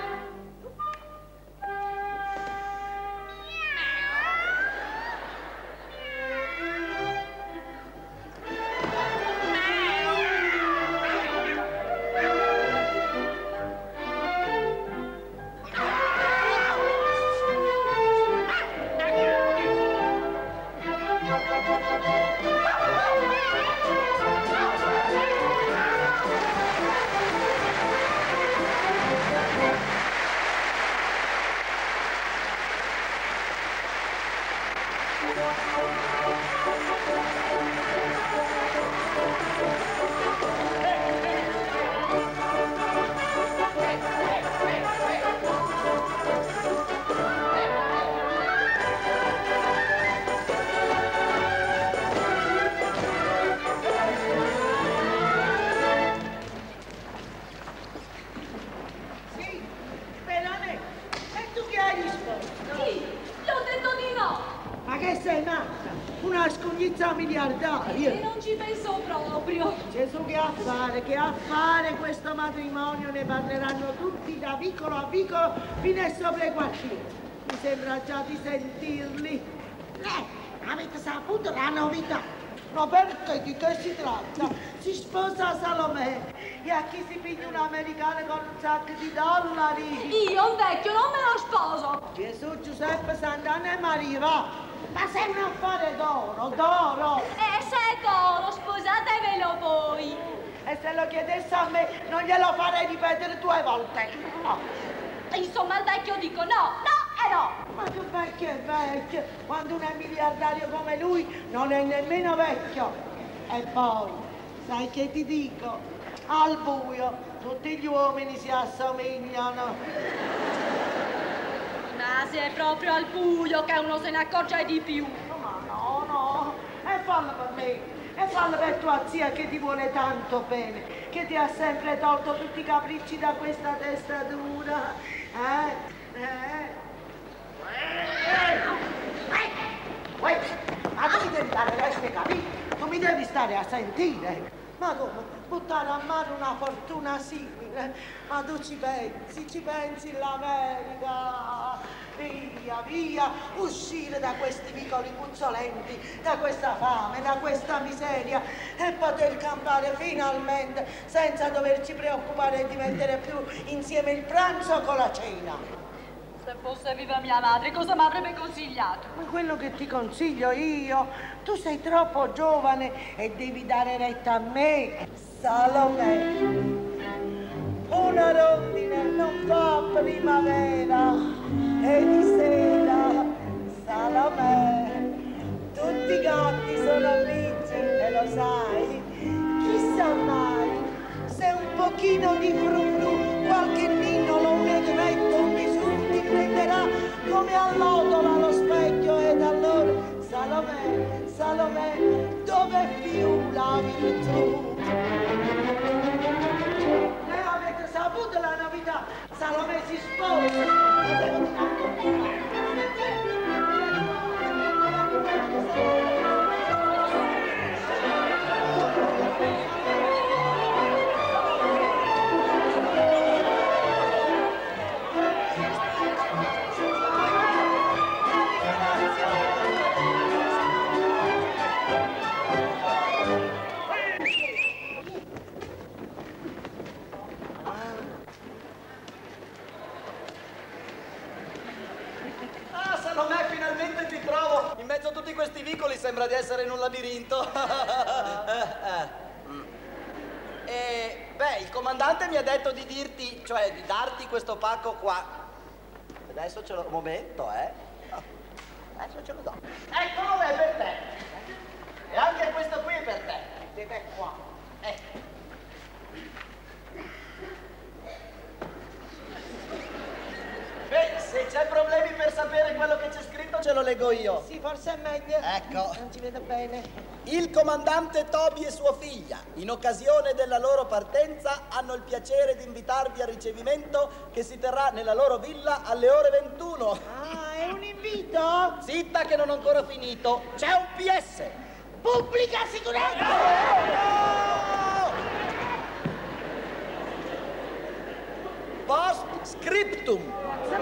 una scognizza miliardaria. E non ci penso proprio. Gesù, che affare, questo matrimonio, ne parleranno tutti da vicolo a vicolo fino a sopra i quartieri. Mi sembra già di sentirli. Avete saputo la novità? No, perché di che si tratta? Si sposa Salomè e a chi si piglia un americano con un sacco di dollari? Io, un vecchio, non me lo sposo. Gesù, Giuseppe, Sant'Anna e Maria, va! Ma sei un affare d'oro! E se è d'oro, sposatevelo voi. E se lo chiedesse a me, non glielo farei ripetere 2 volte. No. Insomma, il vecchio dico no, no e no. Ma che vecchio è vecchio, quando uno è miliardario come lui non è nemmeno vecchio. E poi, sai che ti dico? Al buio tutti gli uomini si assomigliano. Ma se è proprio al buio che uno se ne accorge di più. Ma no, e fallo per me, e fallo per tua zia che ti vuole tanto bene, che ti ha sempre tolto tutti i capricci da questa testa dura. Ma tu mi devi dare reste capito? Tu mi devi stare a sentire. Ma come? Buttare a mare una fortuna simile? Ma tu ci pensi l'America? Via, uscire da questi vicoli puzzolenti, da questa fame, da questa miseria e poter campare finalmente senza doverci preoccupare di mettere più insieme il pranzo con la cena. Se fosse viva mia madre, cosa mi avrebbe consigliato? Ma quello che ti consiglio io, tu sei troppo giovane e devi dare retta a me, Salomè. Una rondine non fa primavera e di sera, Salomè. Tutti i gatti sono amici e lo sai. Chissà mai se un pochino di frufru, qualche ninnolo, un egretto, un bisù ti prenderà come allodola lo specchio ed allora, Salomè, dove più la virtù? Avete saputo la novità? Salomè si sposa! Salomè, finalmente ti trovo! In mezzo a tutti questi vicoli sembra di essere in un labirinto. Beh, il comandante mi ha detto di dirti, cioè di darti questo pacco qua. Adesso ce l'ho, un momento, Adesso ce lo do. Eccolo, è per te. E anche questo qui è per te. Siete qua. Beh, se c'è problemi per sapere quello che c'è scritto, ce lo leggo io. Sì, forse è meglio. Ecco. Non ci vedo bene. Il comandante Toby e sua figlia, in occasione della loro partenza, hanno il piacere di invitarvi al ricevimento che si terrà nella loro villa alle ore 21. Ah, è un invito? Zitta che non ho ancora finito. C'è un PS. Pubblica sicurezza! Post scriptum.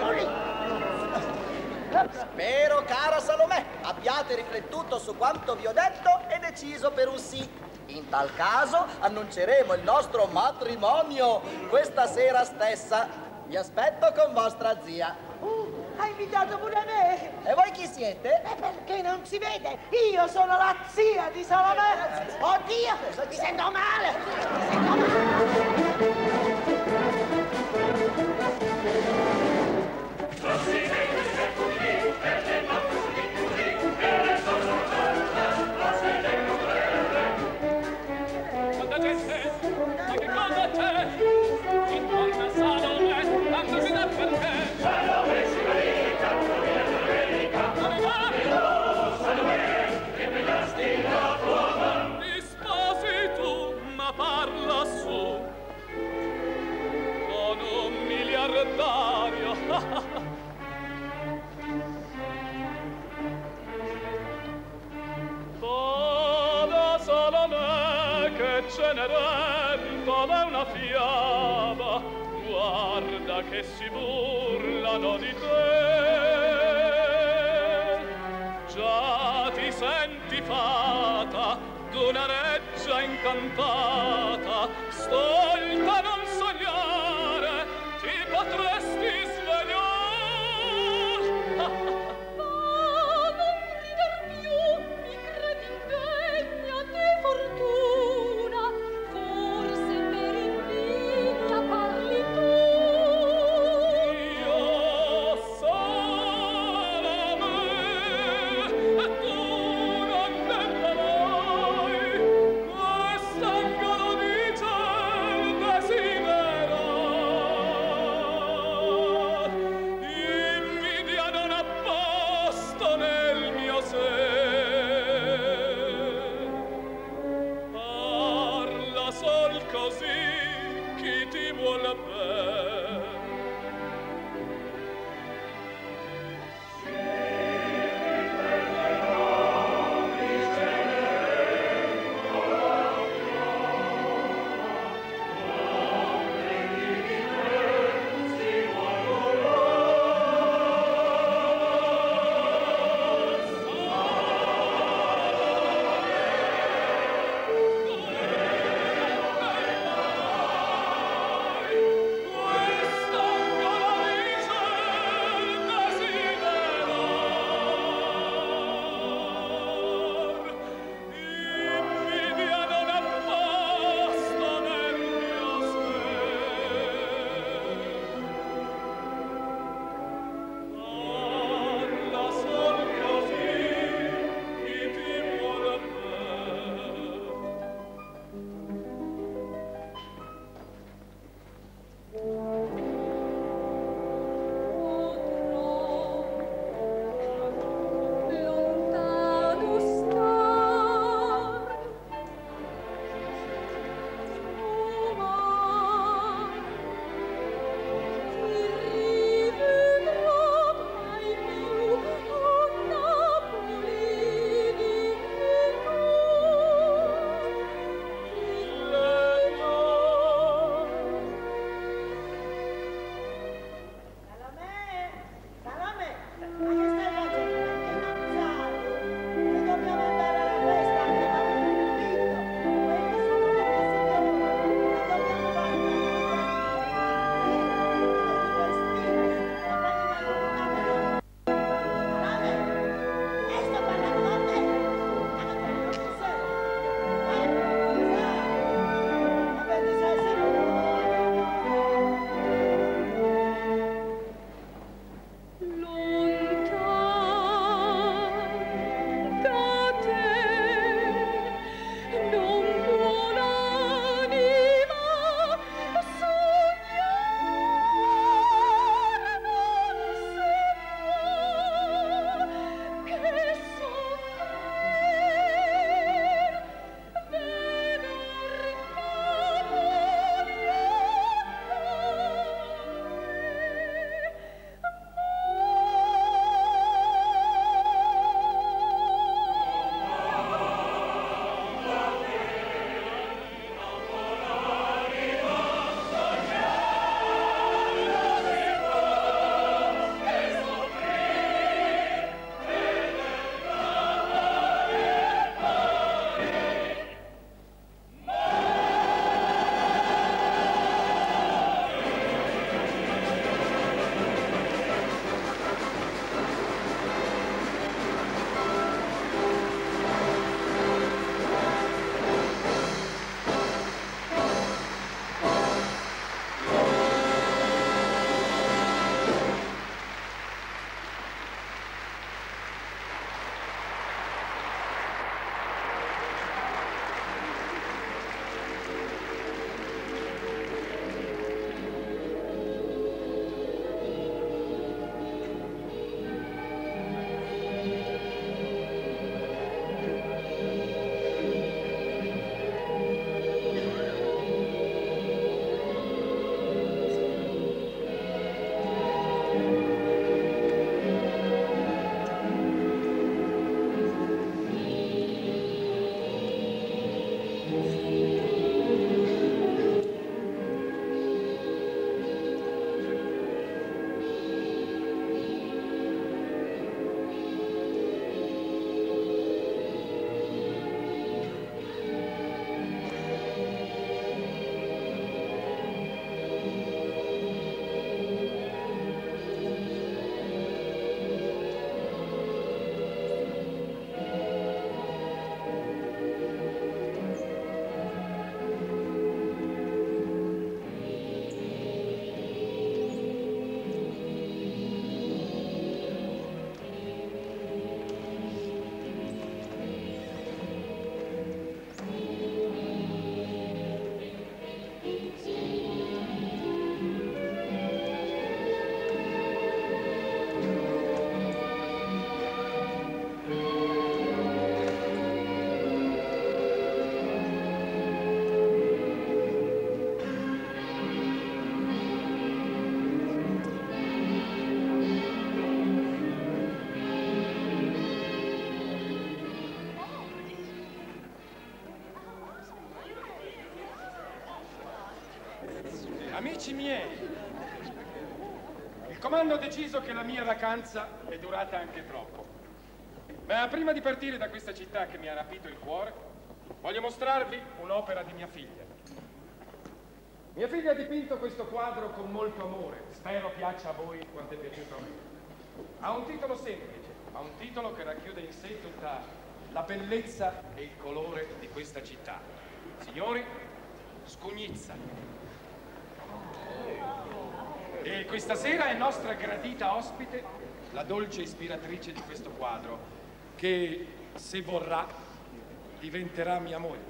Spero, cara Salomè, abbiate riflettuto su quanto vi ho detto e deciso per un sì. In tal caso annunceremo il nostro matrimonio questa sera stessa. Vi aspetto con vostra zia. Hai invitato pure me? E voi chi siete? Perché non si vede? Io sono la zia di Salomè. Oddio, mi sento male. Mi sento male. si burlano di te. Già ti senti fata d'una reggia incantata, stolta non sognare, ti potresti svegliare. Non rider più, mi credi indegna di fortuna, forse per invidia parli tu. Io sola me, e tu non ne mai. Quest'angolo dice il desiderio amici miei, il comando ha deciso che la mia vacanza è durata anche troppo. Ma prima di partire da questa città che mi ha rapito il cuore, voglio mostrarvi un'opera di mia figlia. Mia figlia ha dipinto questo quadro con molto amore, spero piaccia a voi quanto è piaciuto a me. Ha un titolo semplice, ha un titolo che racchiude in sé tutta la bellezza e il colore di questa città. Signori, Scugnizza. E questa sera è nostra gradita ospite la dolce ispiratrice di questo quadro, che, se vorrà, diventerà mia moglie.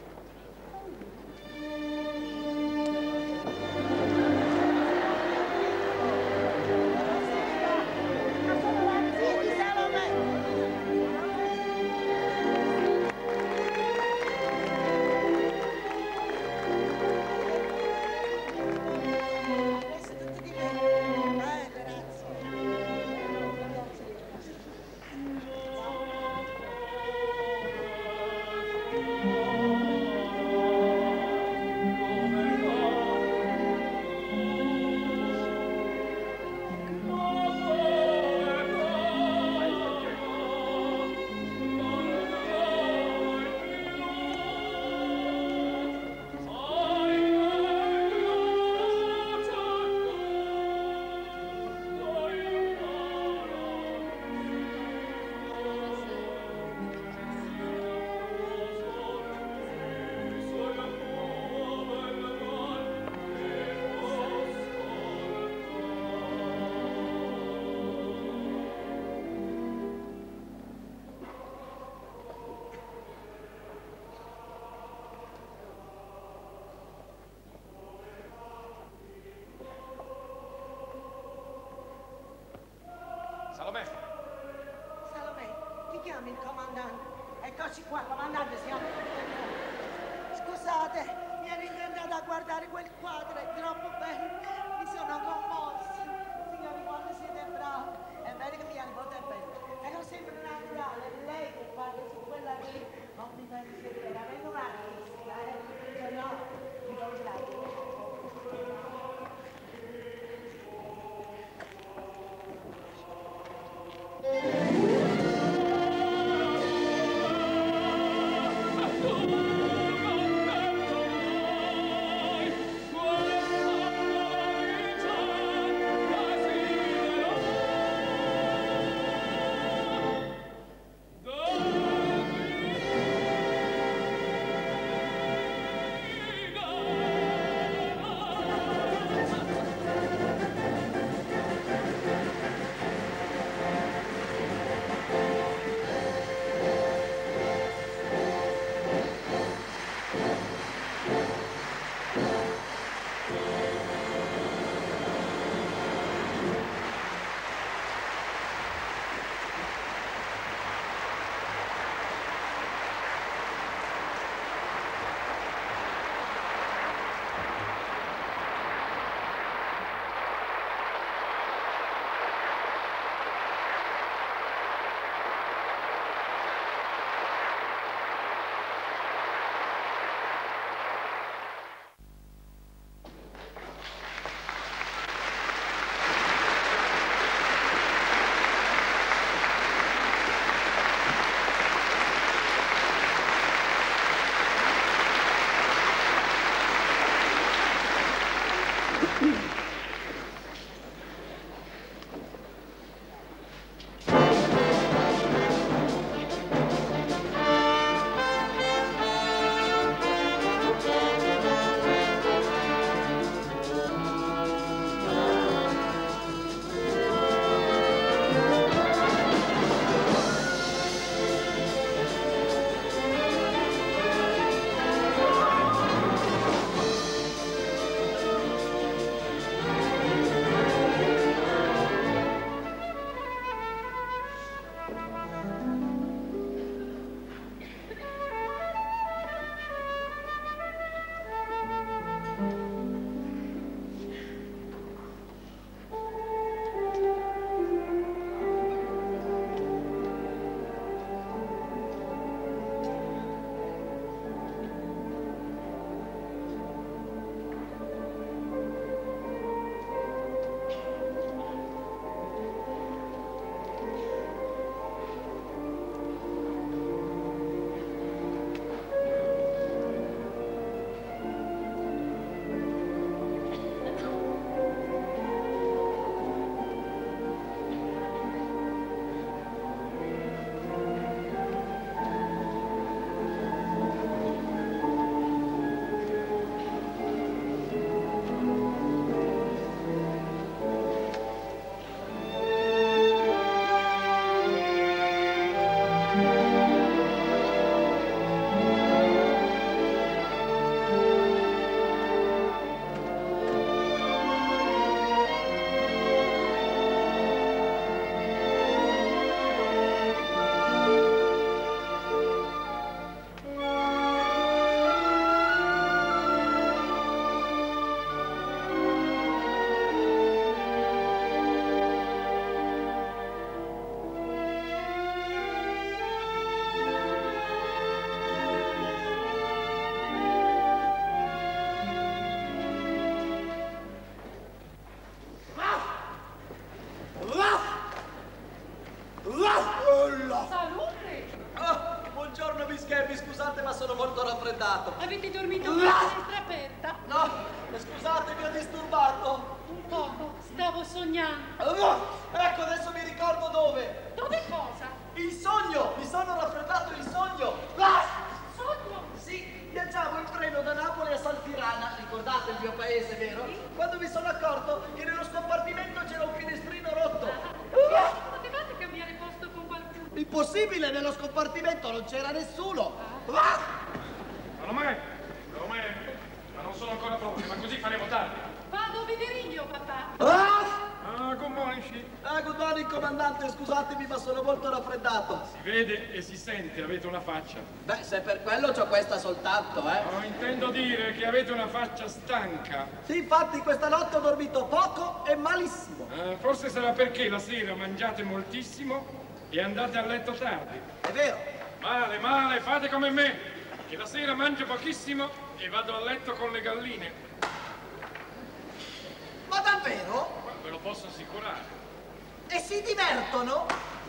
Salomè! Salomè, ti chiami il comandante? Eccoci qua, comandante, siamo... Scusate, mi ero intentata a guardare quel quadro, è troppo bello, mi sono commossa. Signori, quando siete bravi, è vero che mia nipote è bella, però sembra naturale, è lei che parla su quella lì, non mi pensi veramente un'artista, cioè no, mi do il like. Questa che, mi scusate, ma sono molto raffreddato. Avete dormito con la finestra aperta? No, scusate, mi ho disturbato. Un poco, stavo sognando. Ecco, adesso mi ricordo dove. Dove cosa? Il sogno! Mi sono raffreddato il sogno! Sogno? Sì, viaggiavo in treno da Napoli a Saltirana, ricordate il mio paese, vero? Quando mi sono accorto che nello scompartimento c'era un finestrino rotto. Potevate cambiare posto con qualcuno? Impossibile, nello scompartimento non c'era nessuno. Salomè, ma non sono ancora pronti, ma così faremo tardi. Vado a vedere io, papà. Good morning, Chief. Good morning, comandante, scusatemi, ma sono molto raffreddato. Si vede e si sente, avete una faccia. Beh, se per quello c'ho questa soltanto, No, intendo dire che avete una faccia stanca. Sì, infatti questa notte ho dormito poco e malissimo. Forse sarà perché la sera mangiate moltissimo e andate a letto tardi. È vero. Male, fate come me, che la sera mangio pochissimo e vado a letto con le galline. Ma davvero? Ve lo posso assicurare. E si divertono?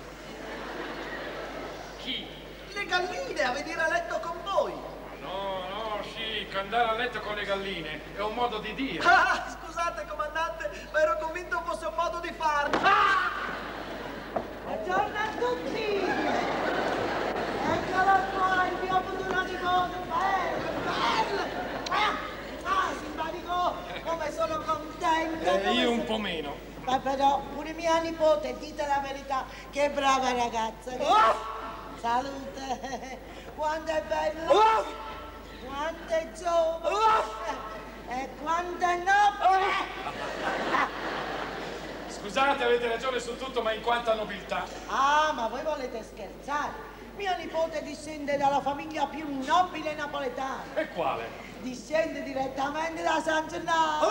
Chi? Le galline a venire a letto con voi. No, chic, andare a letto con le galline è un modo di dire. Scusate, comandante, ma ero convinto fosse un modo di farlo. Buongiorno a tutti! Eccolo qua, il mio futuro nipote, bello! Simpatico, come sono contenta! Io un po' meno. Ma però, pure mia nipote, dite la verità, che brava ragazza! Salute! Quanto è bella! Quanto è giovane! E quanto è nobile! Scusate, avete ragione su tutto, ma in quanta nobiltà. Ma voi volete scherzare? Mio nipote discende dalla famiglia più nobile napoletana. E quale? Discende direttamente da San Gennaro.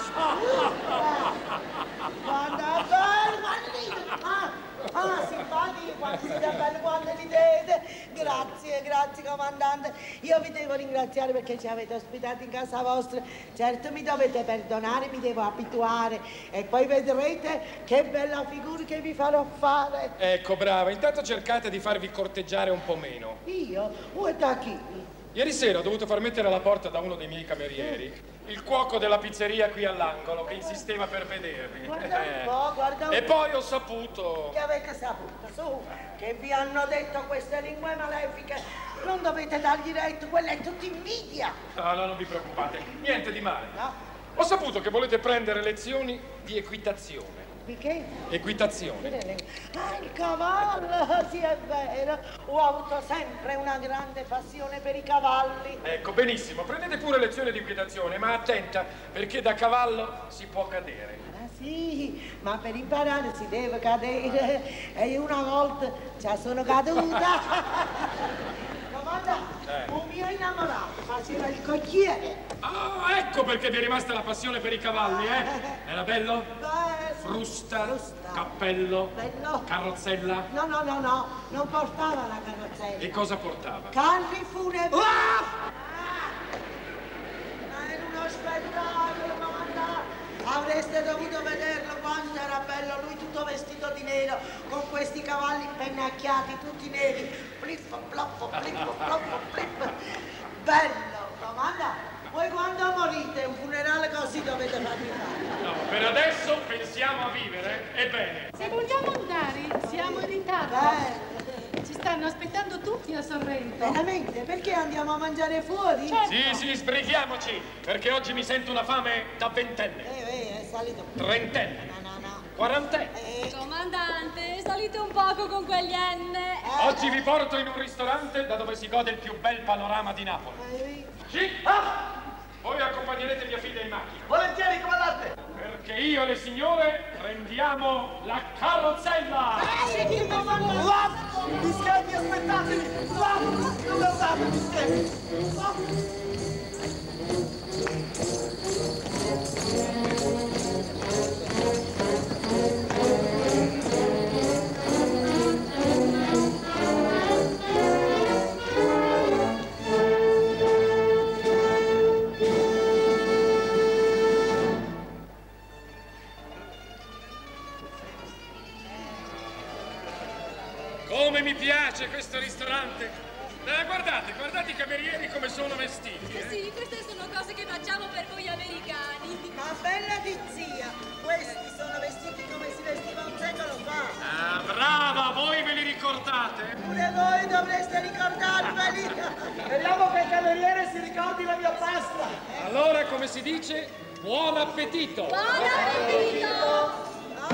Quando è bello, simpatico, quando siete belli, quando ridete. Grazie, comandante. Io vi devo ringraziare perché ci avete ospitato in casa vostra. Certo mi dovete perdonare, mi devo abituare. E poi vedrete che bella figura che vi farò fare. Ecco, brava. Intanto cercate di farvi corteggiare un po' meno. Io? Vuoi da chi? Ieri sera ho dovuto far mettere alla porta da uno dei miei camerieri il cuoco della pizzeria qui all'angolo che insisteva per vedervi. Guarda un po', guarda un po'. E poi ho saputo... Che avete saputo? Su, che vi hanno detto queste lingue malefiche. Non dovete dargli retto, quella è tutta invidia. No, non vi preoccupate, niente di male. No? Ho saputo che volete prendere lezioni di equitazione. Di che? Equitazione. Il cavallo, sì è vero. Ho avuto sempre una grande passione per i cavalli. Ecco, benissimo, prendete pure lezioni di equitazione, ma attenta, perché da cavallo si può cadere. Sì, ma per imparare si deve cadere. E io una volta ci sono caduta. Comandante, un mio innamorato faceva il cocchiere. Ecco perché vi è rimasta la passione per i cavalli, eh? Era bello? Beh, Frusta, cappello, bello. carrozzella. No, non portava la carrozzella. E cosa portava? Carri funebri. Ma era uno spettacolo, comandante. Avreste dovuto vederlo quanto era bello, lui tutto vestito di nero, con questi cavalli pennacchiati, tutti neri. Flip, flop, flip, flop, flip. Bello, comandante. Voi quando morite un funerale così dovete farmi fare. No, per adesso pensiamo a vivere, ebbene. Se vogliamo andare, siamo in ritardo. Bello. Ci stanno aspettando tutti a Sorrento. Veramente? Perché andiamo a mangiare fuori? Certo. Sì, sbrighiamoci, perché oggi mi sento una fame da ventenne, È salito. trentenne, No. quarantenne. Comandante, salite un poco con quegli N. Oggi vi porto in un ristorante da dove si gode il più bel panorama di Napoli. Sì? Voi accompagnerete mia figlia in macchina. Volentieri, comandante. Perché io e le signore prendiamo la carrozzella. Bischetti, aspettatemi. Dove andate, bischetti? Come mi piace questo ristorante! Guardate i camerieri come sono vestiti. Sì, queste sono cose che facciamo per voi americani. Ma bella di zia, questi sono vestiti come si vestiva un secolo fa. Ah, brava, voi ve li ricordate? Pure voi dovreste ricordarveli. Speriamo che il cameriere si ricordi la mia pasta. Allora, come si dice, buon appetito! Buon appetito!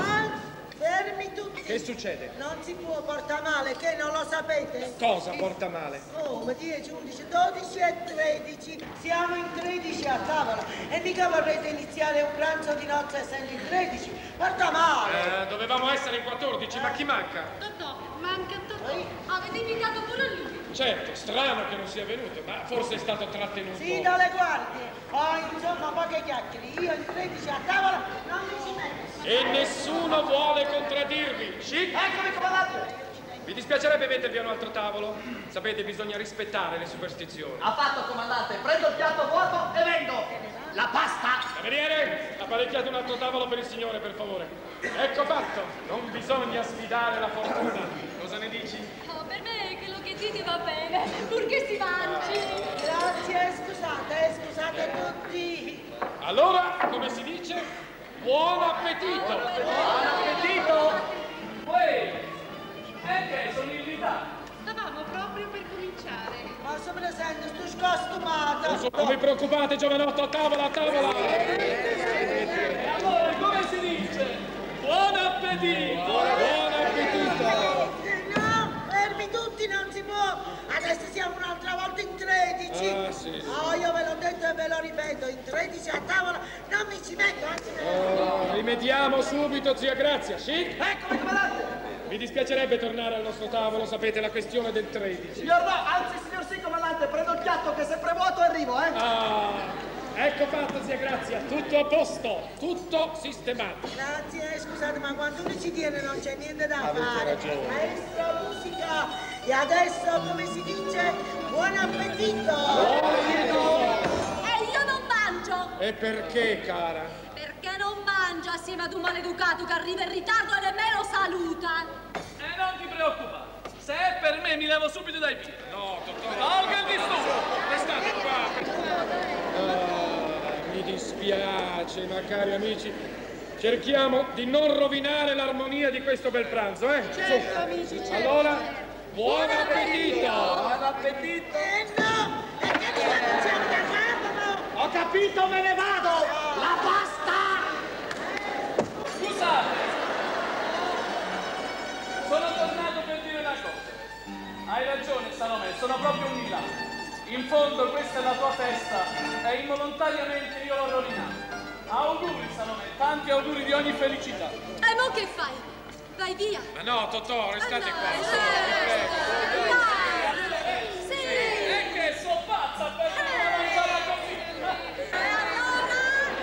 Fermi tutti. Che succede? Non si può portare male, che non lo sapete? Cosa porta male? Oh, 10, 11, 12 e 13. Siamo in 13 a tavola e mica vorrete iniziare un pranzo di nozze essendo in 13. Porta male. Dovevamo essere in 14, ma chi manca? Totò, manca Totò. Avete invitato pure lui? Certo, strano che non sia venuto, ma forse è stato trattenuto. Sì, dalle guardie. Insomma, poche chiacchiere. Io in 13 a tavola non mi ci metto. E nessuno vuole contraddirvi. Chic? Eccomi, comandante. Vi dispiacerebbe mettervi a un altro tavolo? Sapete, bisogna rispettare le superstizioni. Ha fatto, comandante. Prendo il piatto vuoto e vengo. La pasta. Cameriere, apparecchiate un altro tavolo per il signore, per favore. Ecco fatto. Non bisogna sfidare la fortuna. Cosa ne dici? Oh, per me quello che dite va bene, purché si mangi. Grazie, scusate tutti. Allora, come si dice, buon appetito! Buon appetito! Uè, che sono invitato? Stavamo proprio per cominciare. Ma se presente, sto scostumata. Non vi preoccupate, giovanotto, a tavola, a tavola! E allora, come si dice? Buon appetito! Buon appetito! No, fermi tutti, non si può. Adesso siamo un'altra volta in 13. Ah, sì. Oh, io ve l'ho detto e ve lo ripeto, in 13 a tavola non mi ci metto, anzi Rimediamo subito, zia Grazia. Chic? Eccomi, comandante. Mi dispiacerebbe tornare al nostro tavolo, sapete, la questione del 13. Signor no, anzi, signor sì, comandante. Prendo il piatto che è sempre vuoto e arrivo, Ecco fatto, zia Grazia, tutto a posto, tutto sistemato. Grazie, scusate, ma quando uno ci tiene non c'è niente da Avete fare. ragione. Maestro, musica. E adesso, come si dice, buon appetito. E io non mangio! E perché, cara? Perché non mangio assieme ad un maleducato che arriva in ritardo e nemmeno saluta? E non ti preoccupare, se è per me mi levo subito dai piedi. No, dottore. Tolga il disturbo! Restate qua. Mi dispiace, ma cari amici, cerchiamo di non rovinare l'armonia di questo bel pranzo, eh? Certo, amici, certo. Allora, buon appetito! Buon appetito. No, perché mi fanno sempre a capo? Ho capito, me ne vado. La pasta. Scusate! Sono tornato per dire una cosa. Hai ragione, Salome, sono proprio un milagro. In fondo questa è la tua festa e involontariamente io l'ho rovinata. Auguri, Salome, tanti auguri di ogni felicità. E mo che fai? Vai via! Ma no, Totò, restate No, qua. Sì! E che so pazza per non mangiare così! E allora?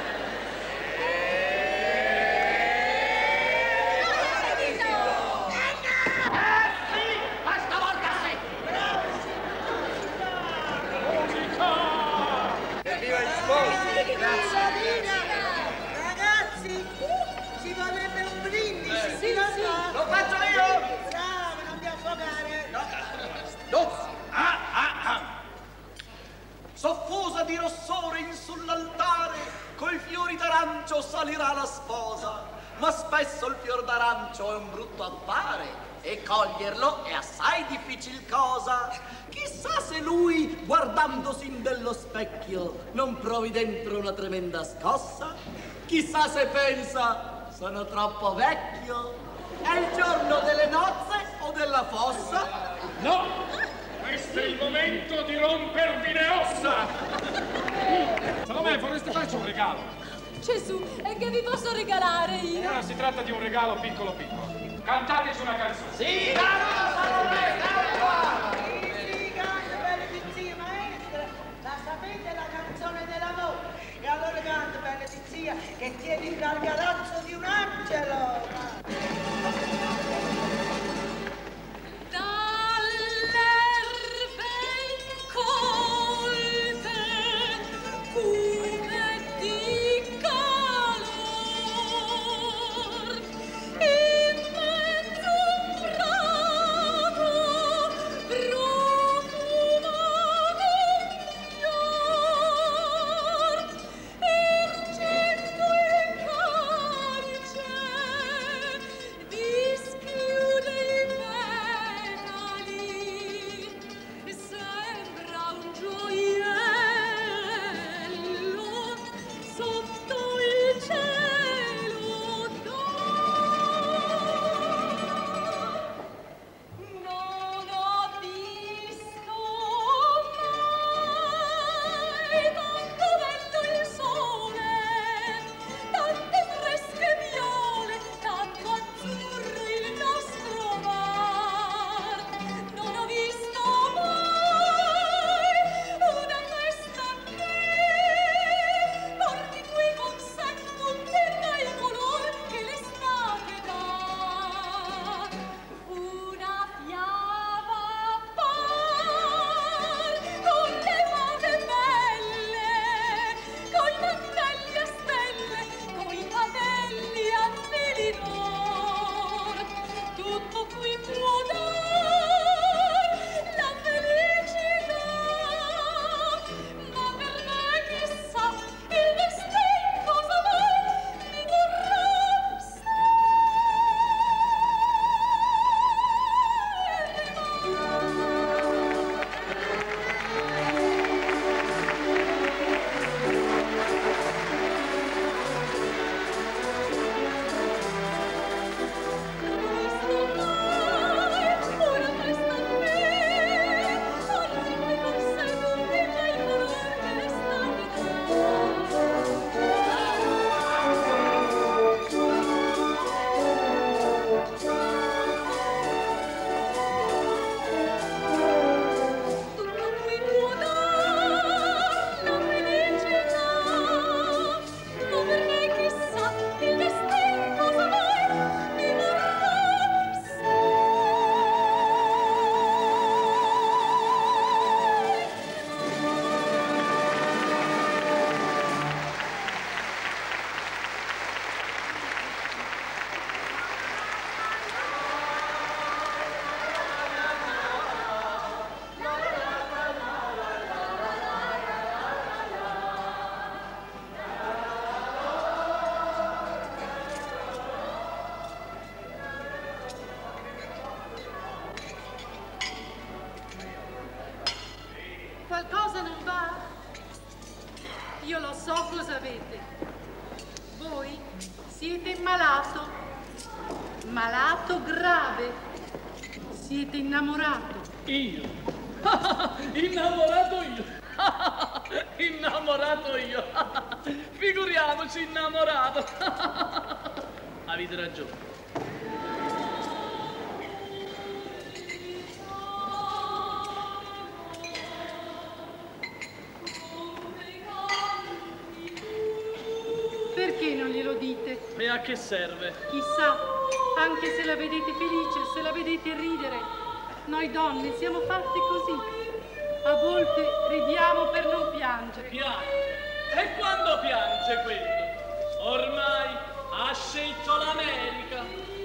Questa volta sì. Ragazzi, ci vorrebbe un brindisi. Sì, lo sì. fa? Lo faccio io. Bravo, non ti affogare. Soffusa di rossore in sull'altare, coi fiori d'arancio salirà la sposa. Ma spesso il fior d'arancio è un brutto affare e coglierlo è assai difficil cosa. Chissà se lui, guardandosi in dello specchio, non provi dentro una tremenda scossa. Chissà se pensa, sono troppo vecchio. È il giorno delle nozze o della fossa? No! Questo è il momento di rompervi le ossa! Salome, vorreste farci un regalo? Gesù, e che vi posso regalare io? Si tratta di un regalo piccolo piccolo. Cantateci una canzone. Sì, Salome, Sì, canta, belle zia maestra. La sapete la canzone dell'amore? E allora canta, belle zia, che tieni il gargarazzo di un angelo. In mezzo a un prato, so cosa avete. Voi siete malato, malato grave. Siete innamorato. Io? Innamorato io? Innamorato io? Figuriamoci, innamorato. Avete ragione. Perché non glielo dite? E a che serve? Chissà, anche se la vedete felice, se la vedete ridere, noi donne siamo fatte così. A volte ridiamo per non piangere. Piange? E quando piange quello? Ormai ha scelto l'America.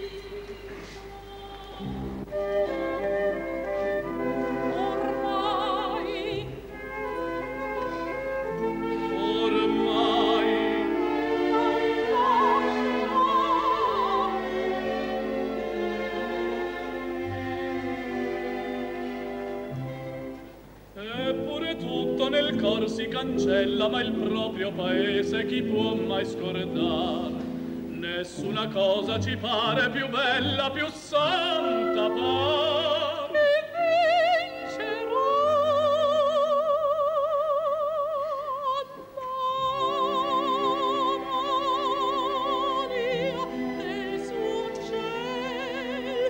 Nel cor si cancella, ma il proprio paese chi può mai scordar? Nessuna cosa ci pare più bella, più santa par. E vincerò Maria del suo ciel.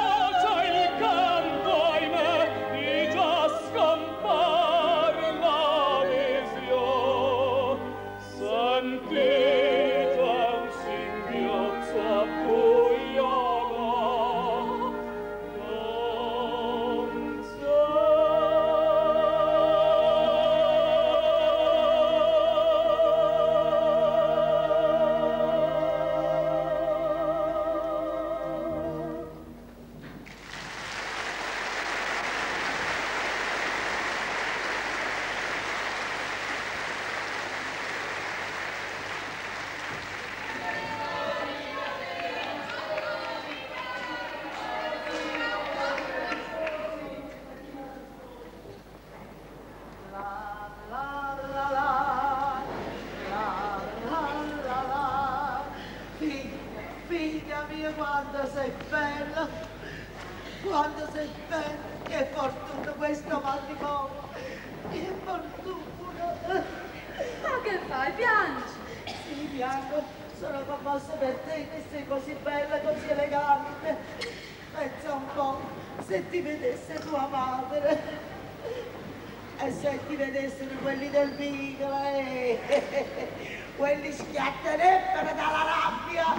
Scompar la quando sei bello, quando sei bello. Che fortuna questo matrimonio, che fortuna. Ma che fai, piangi? Sì, piango, sono commossa per te che sei così bella, così elegante. Pensa un po', se ti vedesse tua madre e se ti vedessero quelli del vicolo, quelli schiatterebbero dalla rabbia.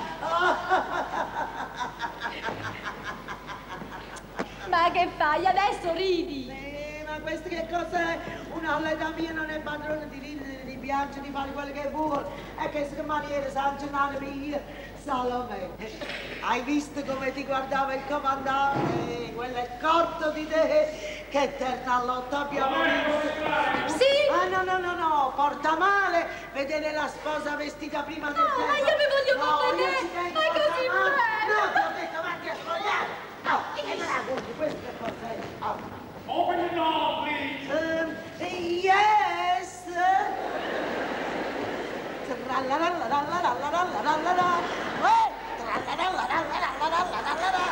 Ma che fai? Adesso ridi! Ma questo che cos'è? Una all'età mia non è padrone di ridere, di piangere, di fare quello che vuole. E che se maniera San Gennaro mia, Salome, hai visto come ti guardava il comandante? Quello è corto di te, che eterna lotta abbiamo visto. Sì? Ah no, porta male vedere la sposa vestita prima del tempo. Ma io mi voglio comvedere, ma è così bello! No, ti ho detto vatti a spogliare! No, e non la guardi, questo è cos'è? Open the door, please. Yes. Tralalalalalalalalalalala. Tralalalalalalalalalalala.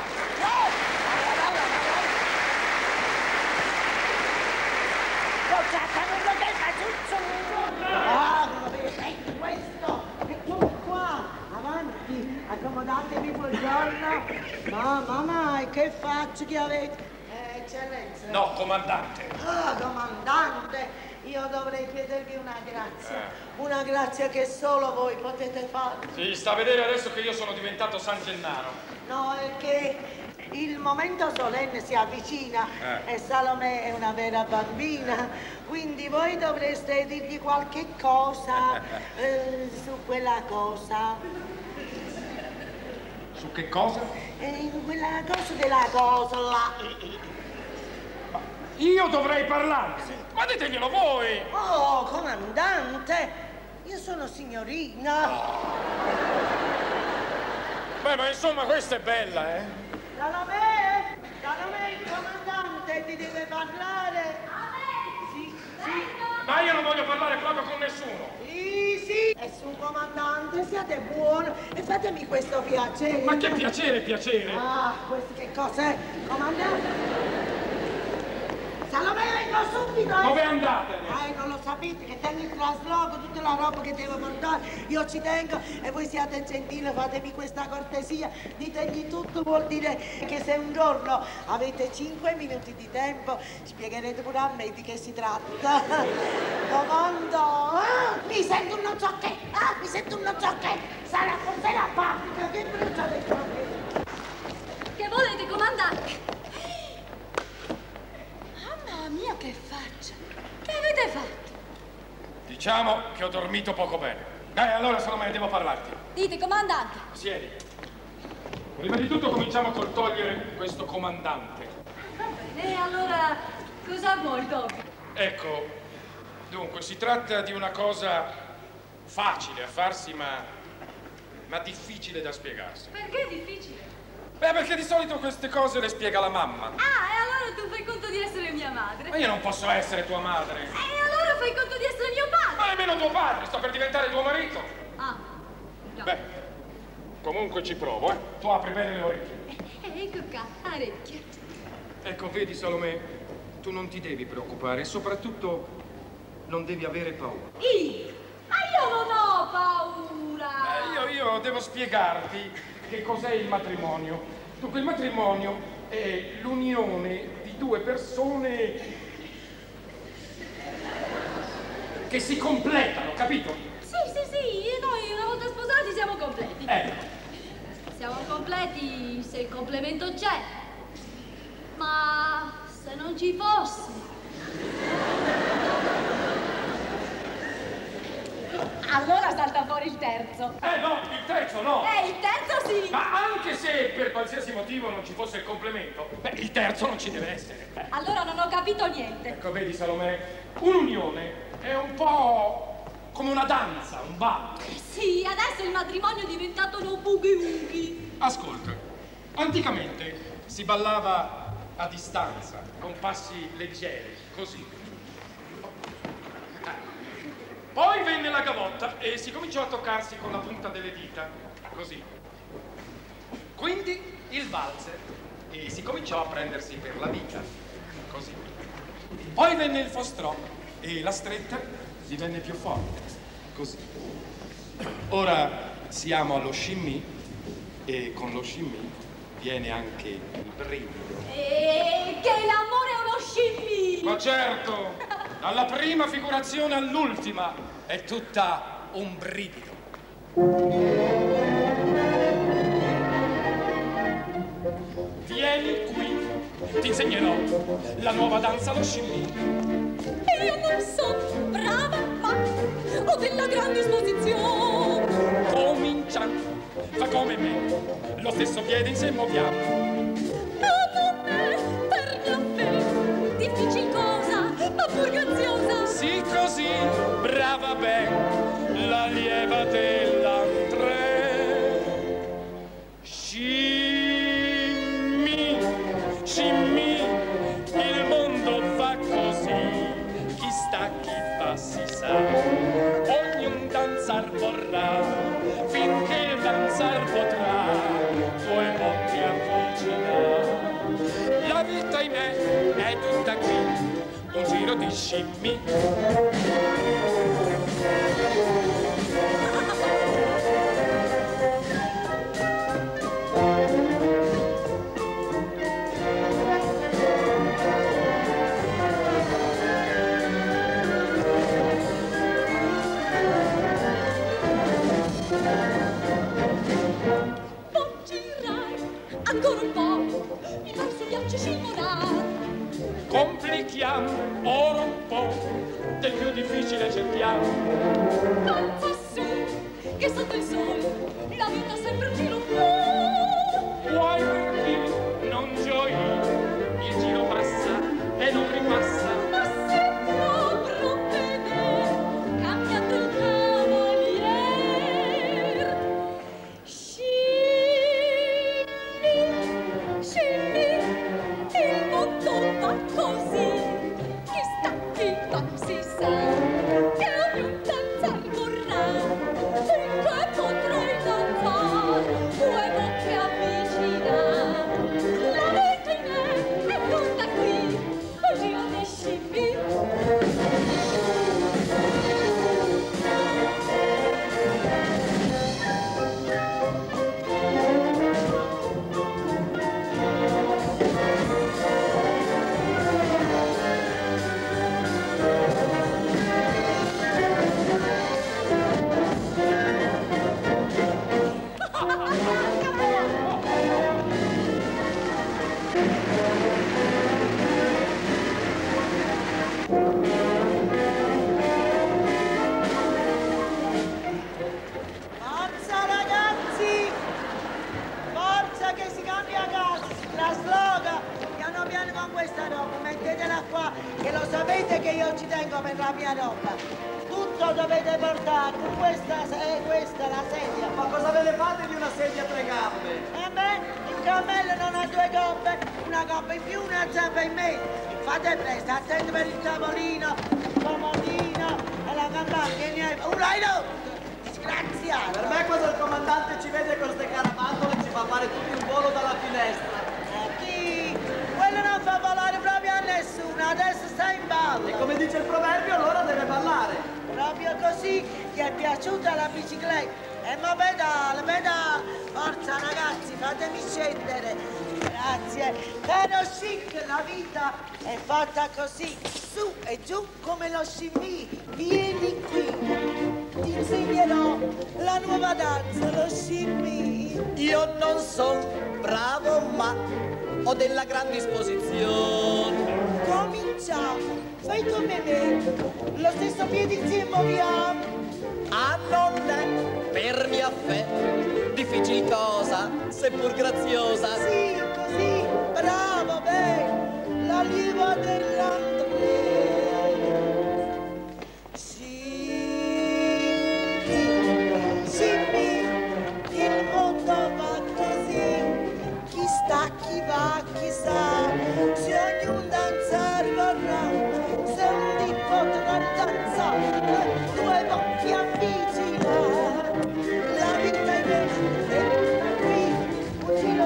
Esattamente che faccio. Ah, vedi questo? E tu qua, avanti, accomodatevi, buongiorno. Mamma, e che faccio che avete? Eccellenza. No, comandante. Ah, comandante, io dovrei chiedervi una grazia che solo voi potete fare. Sì, sta a vedere adesso che io sono diventato San Gennaro. No, è che il momento solenne si avvicina e Salome è una vera bambina, quindi voi dovreste dirgli qualche cosa su quella cosa. Su che cosa? Quella cosa della cosa là. Io dovrei parlarne. Ma diteglielo voi. Oh, comandante, io sono signorina. Beh, ma insomma questa è bella, eh? Salome, il comandante ti deve parlare. Sì. Ma io non voglio parlare proprio con nessuno. Sì, è su comandante, siate buono e fatemi questo piacere. Ma che piacere? Ah, questo che cos'è, comandante? Salome, vengo subito! Dove andate? Non lo sapete che tengo il trasloco, tutta la roba che devo portare, io ci tengo e voi siate gentili, fatemi questa cortesia, ditegli tutto, vuol dire che se un giorno avete 5 minuti di tempo, spiegherete pure a me di che si tratta. Comando! Mi sento un non so che! Sarà forse la fabbrica che brucia le cose! Che volete, comandante? Mamma mia, che faccia! Che avete fatto? Diciamo che ho dormito poco bene. Dai, allora Salome, devo parlarti. Dite, comandante. Siedi. Prima di tutto cominciamo col togliere questo comandante. Va bene, e allora cosa vuoi, Toby? Ecco, dunque, si tratta di una cosa facile a farsi, ma difficile da spiegarsi. Perché è difficile? Beh, perché di solito queste cose le spiega la mamma. Ah, e allora tu fai conto di essere mia madre? Ma io non posso essere tua madre. E allora fai conto di essere mio padre? Ma nemmeno tuo padre, sto per diventare tuo marito. Ah, no. Beh, comunque ci provo, eh. Tu apri bene le orecchie. Ecco qua, orecchie. Ecco, vedi Salome, tu non ti devi preoccupare e soprattutto non devi avere paura. Ma io non ho paura! Io devo spiegarti che cos'è il matrimonio. Dunque, il matrimonio è l'unione di due persone che si completano, capito? Sì, noi una volta sposati siamo completi. Siamo completi se il complemento c'è. Ma se non ci fosse... Allora salta fuori il terzo. No, il terzo no. Il terzo sì. Ma anche se per qualsiasi motivo non ci fosse il complemento, il terzo non ci deve essere. Allora non ho capito niente. Ecco, vedi Salome, un'unione è un po' come una danza, un ballo. Sì, adesso il matrimonio è diventato un boogie-woogie. Ascolta, anticamente si ballava a distanza, con passi leggeri, così. Poi venne la gavotta e si cominciò a toccarsi con la punta delle dita, così. Quindi il valzer, e si cominciò a prendersi per la vita, così. Poi venne il fostrò e la stretta divenne più forte, così. Ora siamo allo scimmì e con lo scimmì viene anche il brivido. E che l'amore è uno scimmì! Ma certo, dalla prima figurazione all'ultima è tutta un brivido. Vieni qui, ti insegnerò la nuova danza allo scimmì. E io non so brava, ma ho della grande esposizione. Cominciamo, fa come me, lo stesso piede insieme muoviamo. Non è per mia fe difficil cosa, ma pur graziosa. Sì, così, brava ben, la lieva dell'antre. Scimmì, scimmì, il mondo va così, chi sta, chi va si sa, ognun danzar vorrà, finché il danzar potrà, due bocche avvicina. La vita, ahimè, è tutta qui, un giro di scimmì. Ancora un po', mi fai sul ghiaccio scivolare. Complichiamo ora un po', del più difficile cerchiamo. Danza su, che sotto il sole la vita sempre un giro fa. Vuoi per chi non gioì, il giro passa e non ripassa. Ma se proprio vede, cambiato il cavalier. Scimmì, il mondo va così, chi sta, chi va si sa, che ognuno danzar vorrà, finché potrai danzar, due bocche avvicinare. La vita in me è tutta qui, un giro di scimmì. Forza ragazzi! Forza che si cambia gas! La sloga! Piano piano con questa roba, mettetela qua, che lo sapete che io ci tengo per la mia roba. Tutto dovete portare, questa è la sedia. Ma cosa ve ne fate di una sedia a 3 gambe? E beh, il cammello non ha 2 gobbe, una gobba in più, una zampa in mezzo. Fate presto, attenti per il tavolino, il comodino e la campana che ne hai. Una in otto! Disgraziato! Per me quando il comandante ci vede con ste carapattole ci fa fare tutti un volo dalla finestra. Chi? Quello non fa volare proprio a nessuno, adesso sta in ballo. E come dice il proverbio, allora deve ballare. Proprio così, ti è piaciuta la bicicletta? Ma pedale, pedale. Forza ragazzi, fatemi scendere. Grazie. Però chic, la vita è fatta così, su e giù come lo scimmì. Vieni qui, ti insegnerò la nuova danza, lo scimmì. Io non sono bravo, ma ho della gran disposizione. Cominciamo, fai come me, lo stesso piede insieme muoviamo. Ah, non è per mia fe difficil cosa, seppur graziosa. Sì, così, bravo, bene, la lieva dell'Andrea. Scimmì, il mondo va così, chi sta, chi va, chi sa, se ognuno danzar vorrà, se un di potrà danzare, 2 bocche avvicinare, la vita invece è qui, un giro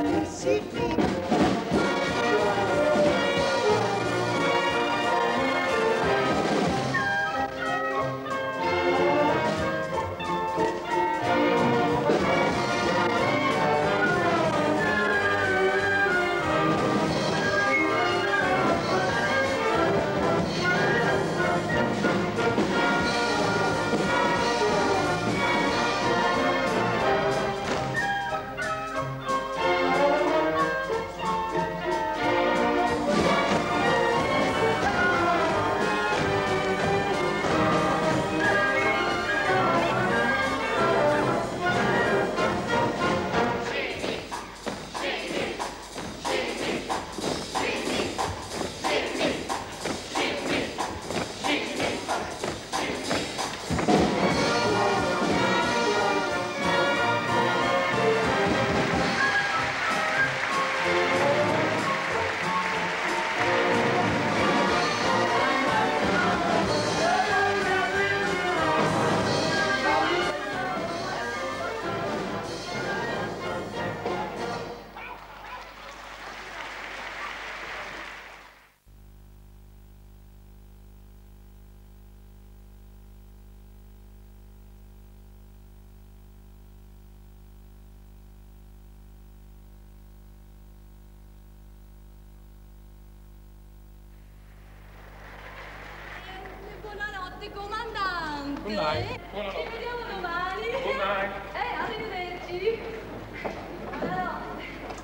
Buonanotte, comandante. Good night. Buonanotte. Ci vediamo domani. Good night. Arrivederci. Buonanotte.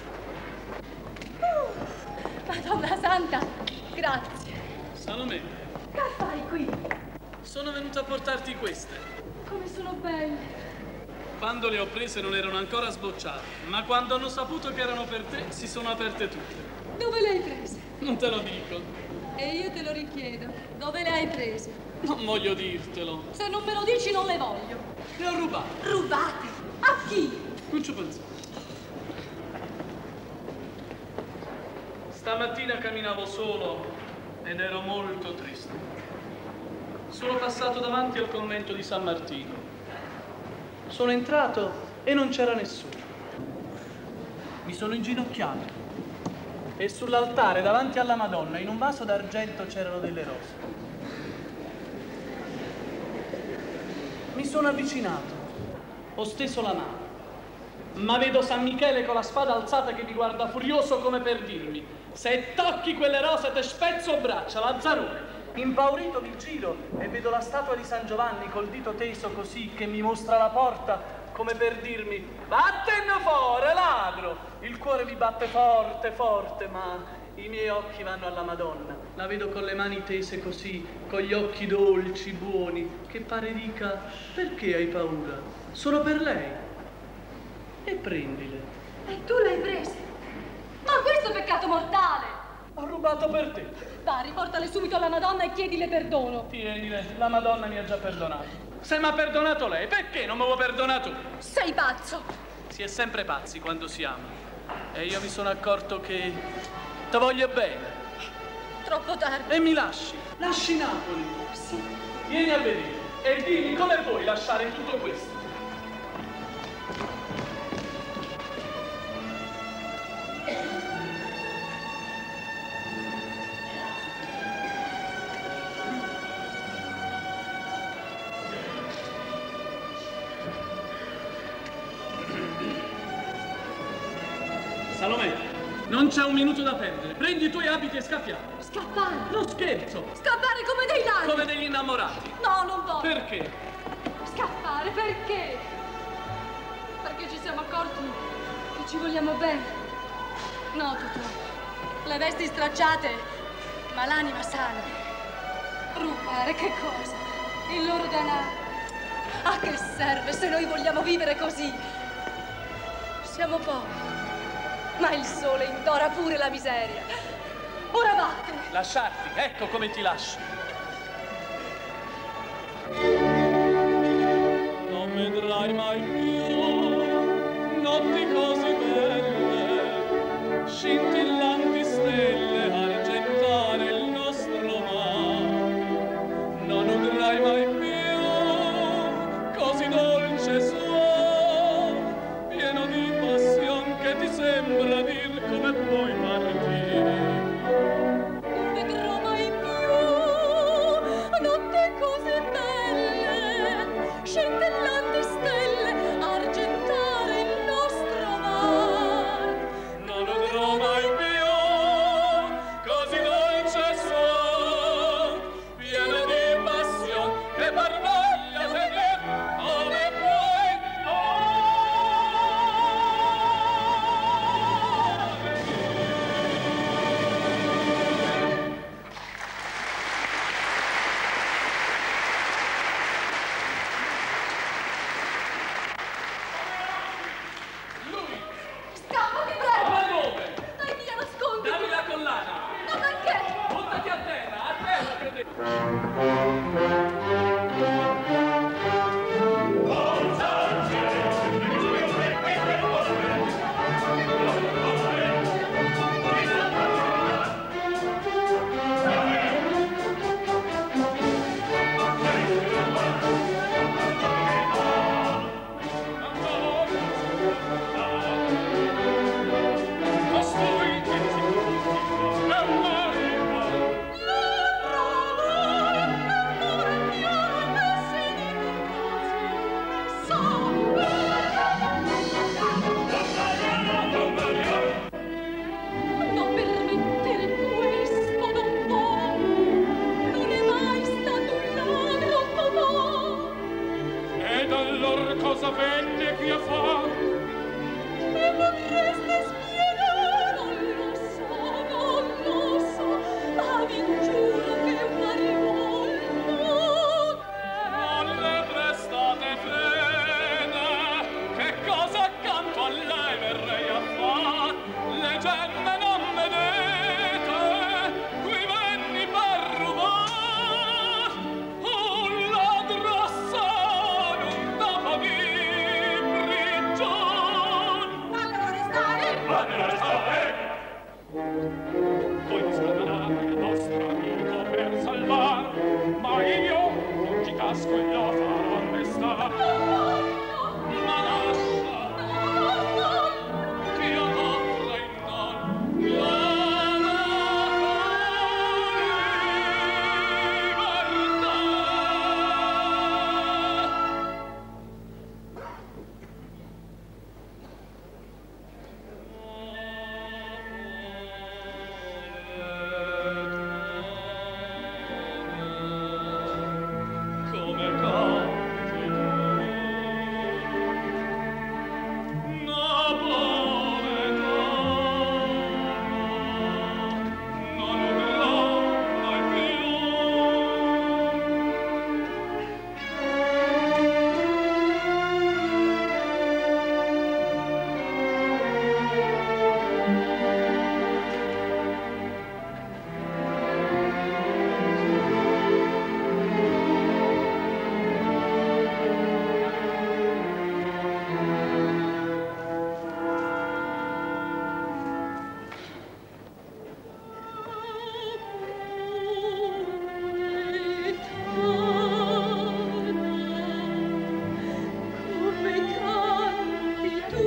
Madonna Santa, grazie. Salome, Che fai qui? sono venuto a portarti queste. Come sono belle. Quando le ho prese non erano ancora sbocciate, ma quando hanno saputo che erano per te, si sono aperte tutte. Dove le hai prese? Non te lo dico. E io te lo richiedo. Dove le hai prese? Non voglio dirtelo. Se non me lo dici non le voglio. Le ho rubate. Rubate? A chi? Non ci pensavo. Stamattina camminavo solo ed ero molto triste. Sono passato davanti al convento di San Martino. Sono entrato e non c'era nessuno. Mi sono inginocchiato e sull'altare davanti alla Madonna in un vaso d'argento c'erano delle rose. Mi sono avvicinato, ho steso la mano, ma vedo San Michele con la spada alzata che mi guarda furioso come per dirmi: se tocchi quelle rose te spezzo braccia, Lazzarone. Impaurito mi giro e vedo la statua di San Giovanni col dito teso così che mi mostra la porta come per dirmi: vattene fuori, ladro! Il cuore mi batte forte, forte, ma i miei occhi vanno alla Madonna. La vedo con le mani tese così, con gli occhi dolci, buoni, che pare dica: perché hai paura? Sono per lei. E prendile. E tu le hai prese? Ma questo è peccato mortale! Ho rubato per te. Va, riportale subito alla Madonna e chiedile perdono. Tienile, la Madonna mi ha già perdonato. Se mi ha perdonato lei, perché non me l'ho perdonato? Sei pazzo! Si è sempre pazzi quando si ama. E io mi sono accorto che ti voglio bene. Troppo tardi. E mi lasci. Lasci Napoli. Sì. Vieni a vedere e dimmi come puoi lasciare tutto questo. Salome, non c'è un minuto da perdere. Prendi i tuoi abiti e scappiamo. Scappare? Non scherzo. Scappare come dei ladri? Come degli innamorati. No, non voglio. Perché? Scappare, perché? Perché ci siamo accorti che ci vogliamo bene. No, Totò. Le vesti stracciate, ma l'anima sana. Rubare, che cosa? Il loro denaro. A che serve se noi vogliamo vivere così? Siamo poveri. Ma il sole indora pure la miseria. Ora vattene. Lasciarti, ecco come ti lascio. Non vedrai mai più notti così belle, scintillanti stelle argentare il nostro mare. Non udrai mai più così dolce suono, pieno di passione che ti sembra dir come puoi partire. Non vedrò mai più notte così belle, scintillanti stelle argentare il nostro mar. Non udrò mai più così dolce suono, pieno di passione che qui a far? E potreste spiegare, non lo so, ma vi giuro che una rivolta. Non le prestate fede, che cosa accanto a lei verrei a far? Le gemme non vedete, qui venni per rubar. Un ladro assai, un dopo di prigion. Fatelo restare! Fatelo restare! Voi disperderate il vostro amico per salvar, ma io non ci casco e lo farò restare. Ma lascia che io t'offra in don la come canti tu, napoletano, non urlò mai più. Come canti tu,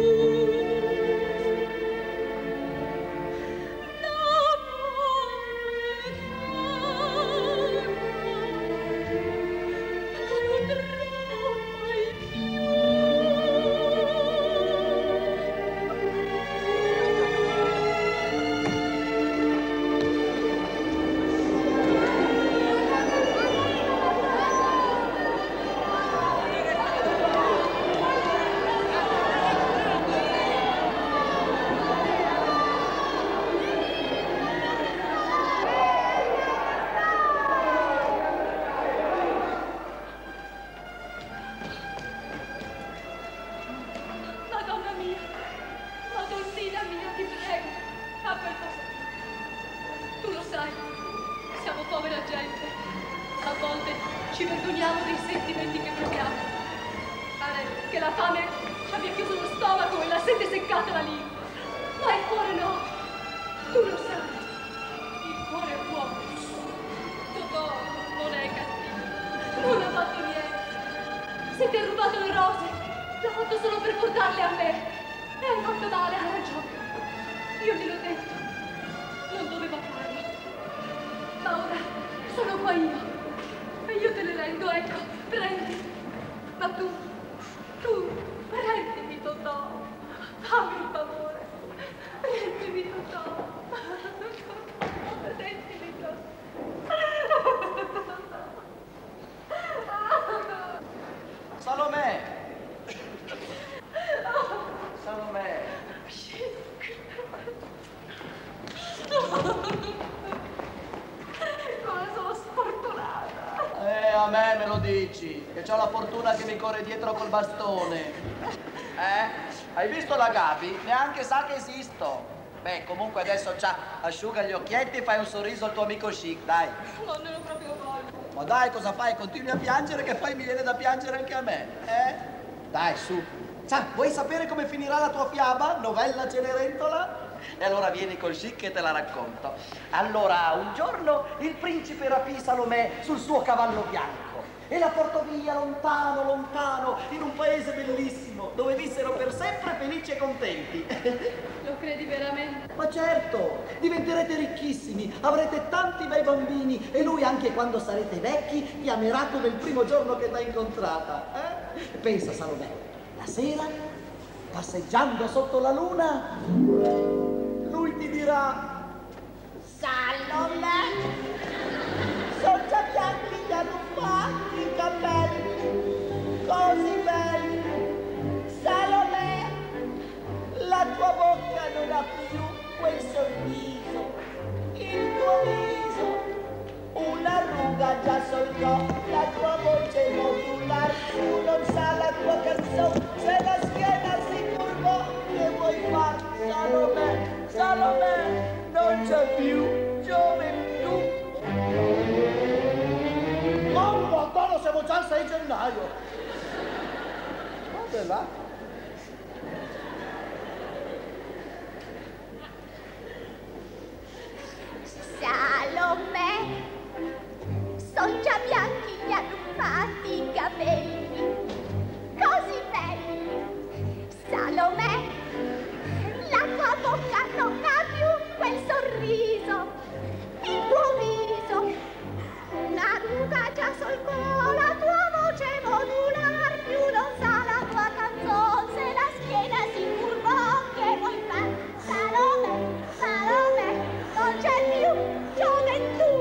Madonna mia, Madonnina mia, ti prego, fa qualcosa. Tu lo sai, siamo povera gente. A volte ci vergogniamo dei sentimenti che proviamo. Pare che la fame ci abbia chiuso lo stomaco e la sete seccata la lingua. Ma il cuore no, tu lo sai. Il cuore è buono. Totò non è cattivo, non ha fatto niente. Se ti ha rubato le rose, l'ha fatto solo per portarle a me. E hai fatto male, ha ragione. Io gliel'ho detto. Non doveva farlo. Ma ora sono qua io. E io te le rendo, ecco, prendi. Ma tu, prendimi, Totò. Fammi il favore. Prendimi, Totò. Prendimi, Totò. Salomè! Salomè! Come sono sfortunata. A me lo dici, che c'ho la fortuna che mi corre dietro col bastone. Hai visto la Gabi? Neanche sa che esisto. Beh, comunque adesso asciuga gli occhietti e fai un sorriso al tuo amico Chic, dai. Non ne ho proprio voglia. Ma dai, cosa fai? Continui a piangere che poi mi viene da piangere anche a me, Dai, su. Vuoi sapere come finirà la tua fiaba, novella Cenerentola? E allora vieni col Chic che te la racconto. Allora, un giorno il principe rapì Salomè sul suo cavallo bianco e la portò via lontano, lontano, in un paese bellissimo, dove vissero per sempre felici e contenti. Lo credi veramente? Ma certo, diventerete ricchissimi, avrete tanti bei bambini e lui anche quando sarete vecchi ti amerà come il primo giorno che t'ha incontrata. Pensa, Salomè, la sera, passeggiando sotto la luna, lui ti dirà: Salomè, sono già bianchi gli arrufati i capelli, così belli. Salomè, siamo già al 6 gennaio. Dove va? Salome, son già bianchi gli arrufati i capelli, così belli. Salome, la tua bocca non ha più quel sorriso, il tuo viso, una ruga già solcò la tua voce modular, più non sa la tua canzone se la schiena si curvò. Che vuoi fare? Salome, Salome, non c'è più gioventù.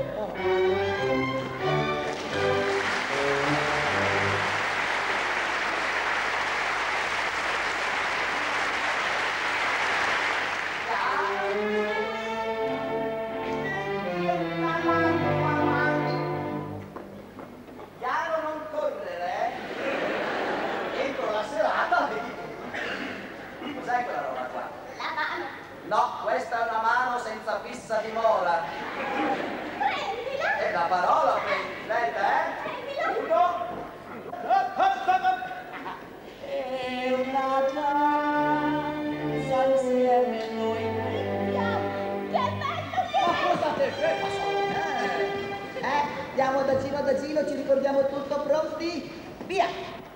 Chiaro, non correre, entro la serata, cos'è quella roba qua? La mano. No, questa è una mano senza fissa dimora. Prendila. È la parola, prendi, aspetta, Prendila. Uno. È una danza insieme noi. Che bello, che Ma bello. cosa te fai? Ma sono Andiamo da giro, ci ricordiamo tutto, pronti? Via!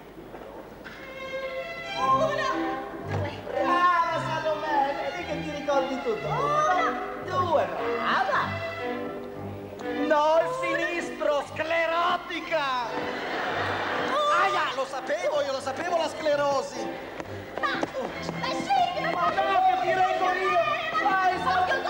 Uno, due. brava Salome, vedi che ti ricordi tutto. Uno, due, brava. No, il sinistro, sclerotica. Aia, lo sapevo, io lo sapevo la sclerosi. Ma sì, che Ma no, che ti reggo io. Vai, Salome.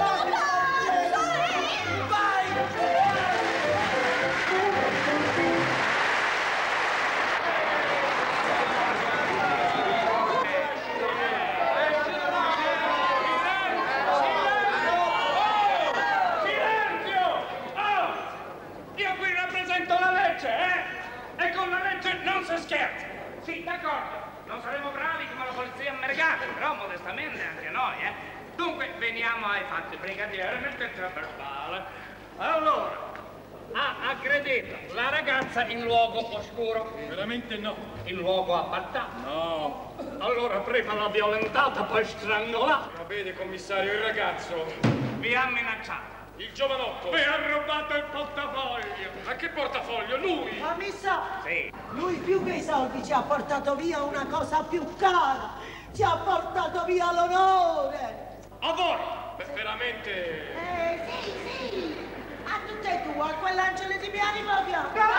E con la legge non si scherza. Sì, d'accordo, non saremo bravi come la polizia americana, però modestamente anche noi, Dunque, veniamo ai fatti. Brigadiere, mettete a verbale. Allora, ha aggredito la ragazza in luogo oscuro. Veramente no. In luogo apartato. No. Allora prima l'ha violentata, poi strangolata. Ma vede, commissario, il ragazzo, Vi ha minacciato. il giovanotto, mi ha rubato il portafoglio. Ma che portafoglio? Lui? Ma mi sa, Sì. lui più che i soldi ci ha portato via una cosa più cara. Ci ha portato via l'onore. A voi! Beh, veramente... Sì. A tutte e due, a quell'angelo di Miani proprio.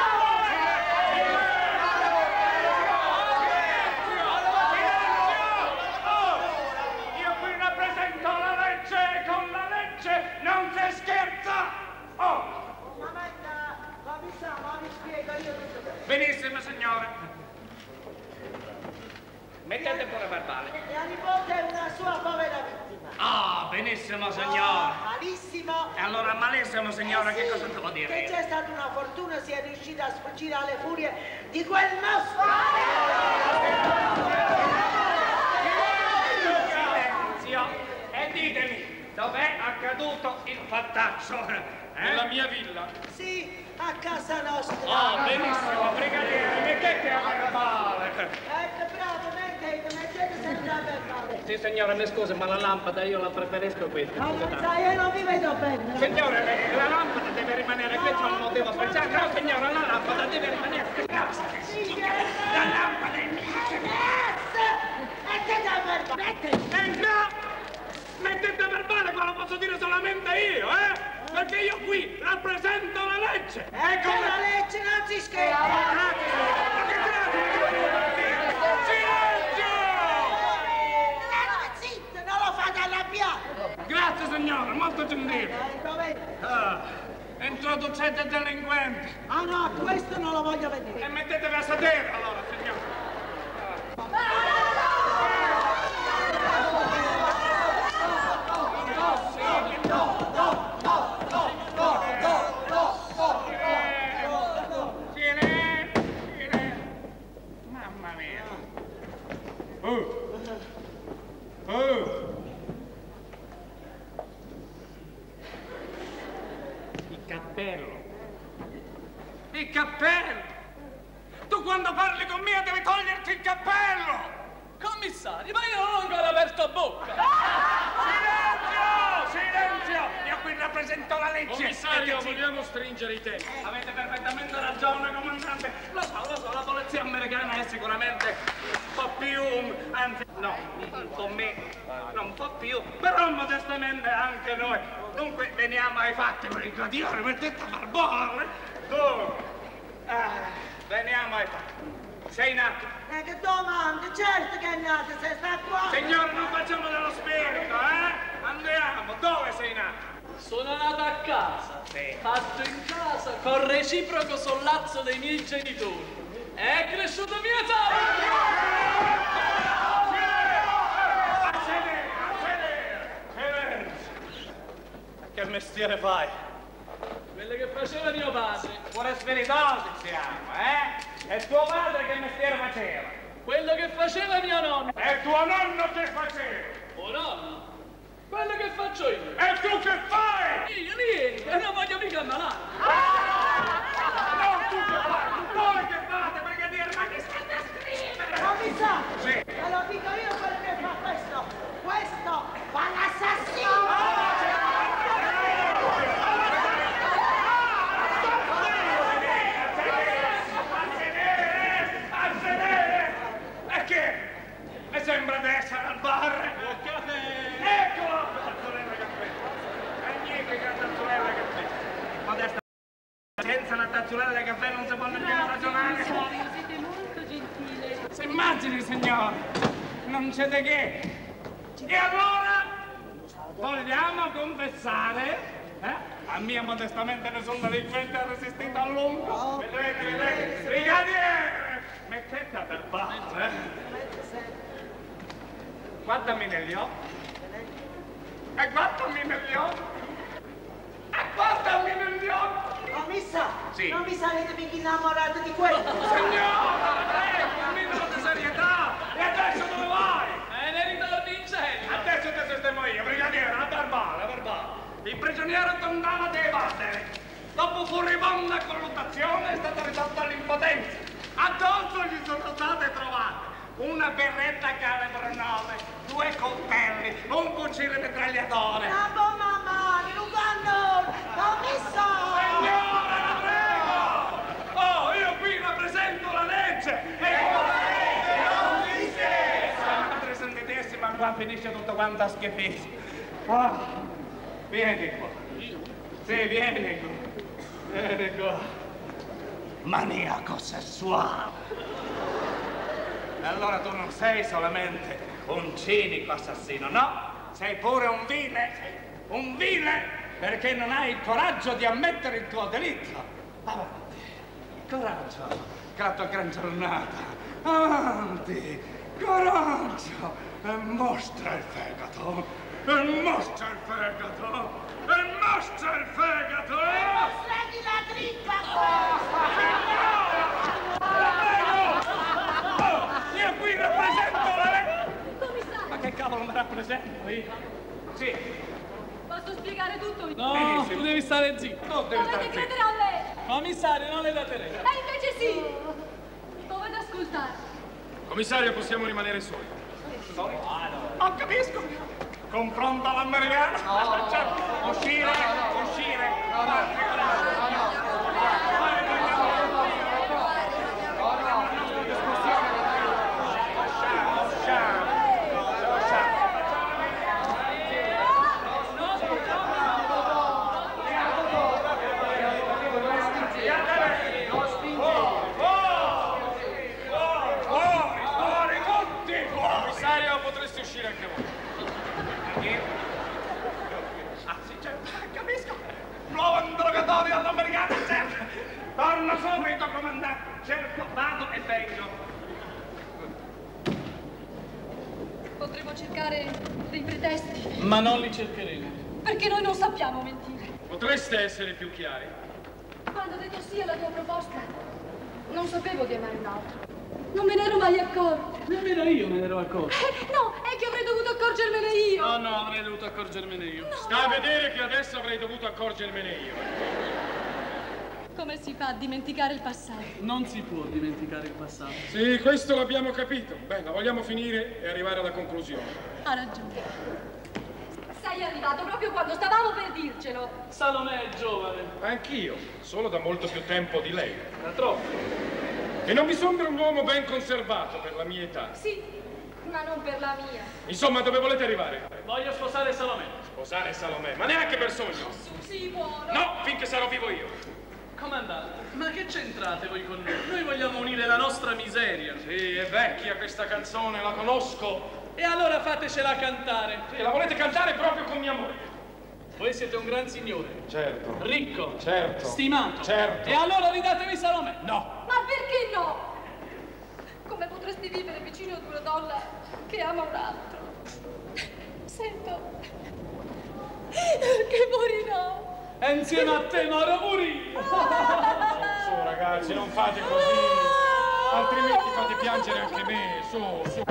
Io qui rappresento la legge e con la legge non si scherza! Oh! Ma mi sa, ma vi spiego io tutto. Benissimo, signore. Mettete pure verbale. La nipote è una sua povera vittima. Ah, benissimo, signore. Malissimo. E allora, malissimo, signore, che Sì, cosa devo dire? Che c'è stata una fortuna, si è riuscita a sfuggire alle furie di quel mostro. Silenzio! E ditemi, dov'è accaduto il fattaccio? Nella mia villa. Sì, a casa nostra. Ah, benissimo, brigadiere, mettete a verbale. Bravo, mettete sempre a verbale. Sì, signore, mi scusi, ma la lampada io la preferisco qui. Ma non sai, io non vi vedo bene. Signore, la lampada deve rimanere qui, c'è un motivo speciale. No, signora, la lampada deve rimanere qui. La lampada è mia. Mettete a verbale. No! Mettete a verbale, ma lo posso dire solamente io, Perché io qui rappresento la legge. Ecco la legge, non si scherza. Silenzio! Zitto, non lo fate arrabbiare. Grazie, signore, molto gentile. Ecco, Introducete delinquenti. Ah no, questo non lo voglio E vedere. mettetevi a sedere, allora, signore. Mamma mia. Il cappello. Il cappello. quando parli con me devi toglierti il cappello! Commissario, ma io non ho ancora aperto bocca! Silenzio! Silenzio! Io qui rappresento la legge! Commissario, vogliamo stringere i tempi. Avete perfettamente ragione, comandante. Lo so, la polizia americana è sicuramente un po' più, anzi, no, un po' meno, non un po' più, però modestamente anche noi. Dunque, veniamo ai fatti, per il gladiatore, mettete a far bolle. Dunque, veniamo ai fatti. Sei nato? Che domanda, certo che è nato, se sta qua. Signore, non facciamo dello spirito, Andiamo, dove sei nato? Sono nato a casa, Sì. fatto in casa, con reciproco sollazzo dei miei genitori. È cresciuto mio tavolo! A sedere! Che mestiere fai? Quello che faceva mio padre. Pure spiritosi siamo, E tuo padre che mestiere faceva? Quello che faceva mio nonno. E tuo nonno che faceva? Oh nonno? Quello che faccio io. E tu che fai? Io niente, non voglio mica ammalare. No, tu che fai? Voi che fate, brigadiere? Ma che state a scrivere? Commissario, Sì. ve lo dico io quello che fa questo. Questo fa l'assassino. A sedere! E che? Mi sembra di essere al bar. Eccolo! Tazzolella caffè. Magnifica tazzolella caffè. Modesta. Senza la tazzolella caffè non si può nemmeno ragionare. Commissario, siete molto gentile. Si immagini, signore, non c'è di che. E allora vogliamo confessare, a mia modestamente nessun delinquente ha resistito a lungo. Vedete, brigadiere, mettete a del bar, Guardami negli occhi. E guardami negli occhi. E guardami negli occhi. Commissario, Sì. non vi sarete mica innamorato di quello. Signora, prego, un minuto di serietà. E adesso dove vai? Ne ritorni in cielo. Adesso ti sistemo io, brigadiere, a verbale. Il prigioniero tentava di evadere. Dopo furibonda colluttazione è stata risolta all'impotenza. Addosso gli sono state trovate una berretta calibro 9, 2 coltelli, un fucile mitragliatore. La bomba mani, non vanno! Commissario! Signora, la prego! Oh, io qui rappresento la legge! E la giustizia! Madre Santitissima, qua finisce tutto quanto a schifismo. Vieni qua. Sì, vieni qua. Vieni qua. Maniaco sessuale. E allora tu non sei solamente un cinico assassino, no? Sei pure un vile, perché non hai il coraggio di ammettere il tuo delitto. Avanti, coraggio, che la tua gran giornata. Avanti, coraggio, e mostra il fegato, e mostra il fegato, e mostra il fegato. Mostrati la trippa! Io qui rappresento la legge! Commissario, Ma che cavolo mi rappresento io? Sì, posso spiegare tutto io? No, Benissimo. tu devi stare zitto. tu devi Dovete stare zitto. credere a lei! Commissario, non le date retta. E invece sì! Dovete ascoltare! Commissario, possiamo rimanere soli. Non capisco. Confronto all'americano. Uscire. Fuori tutti, fuori. Commissario, potreste uscire anche voi. Sì, certo, capisco. Nuovo interrogatorio all'americano, certo. Torno subito, comandante. Cerco, vado e vengo. Potremmo cercare dei pretesti, Ma non li cercheremo. perché noi non sappiamo mentire. Potreste essere più chiari? Quando ho detto sì alla tua proposta, non sapevo di amare un altro. Non me ne ero mai accorta. Nemmeno io me ne ero accorto. No, è che avrei dovuto accorgermene io. No, avrei dovuto accorgermene io. Sta a vedere che adesso avrei dovuto accorgermene io. Come si fa a dimenticare il passato? Non si può dimenticare il passato. Sì, questo l'abbiamo capito. Bene, vogliamo finire e arrivare alla conclusione. Ha ragione. Sei arrivato proprio quando stavamo per dircelo. Salomè è giovane. Anch'io, solo da molto più tempo di lei. Da troppo. E non mi sembra un uomo ben conservato per la mia età. Sì, ma non per la mia. Insomma, dove volete arrivare? Voglio sposare Salomè. Sposare Salomè, ma neanche per sogno. Su, sì, buono. No, finché sarò vivo io. Comandante, ma che c'entrate voi con noi? Noi vogliamo unire la nostra miseria. Sì, è vecchia questa canzone, la conosco. E allora fatecela cantare. E la volete cantare proprio con mia moglie? Voi siete un gran signore. Certo. Ricco. Certo. Stimato. Certo. E allora ridatevi Salomè. No. Ma perché no? Come potresti vivere vicino ad una donna che ama un altro? Sento che morirò. E insieme a te Moro morì. Su ragazzi, non fate così. Altrimenti fate piangere anche me. Su, su.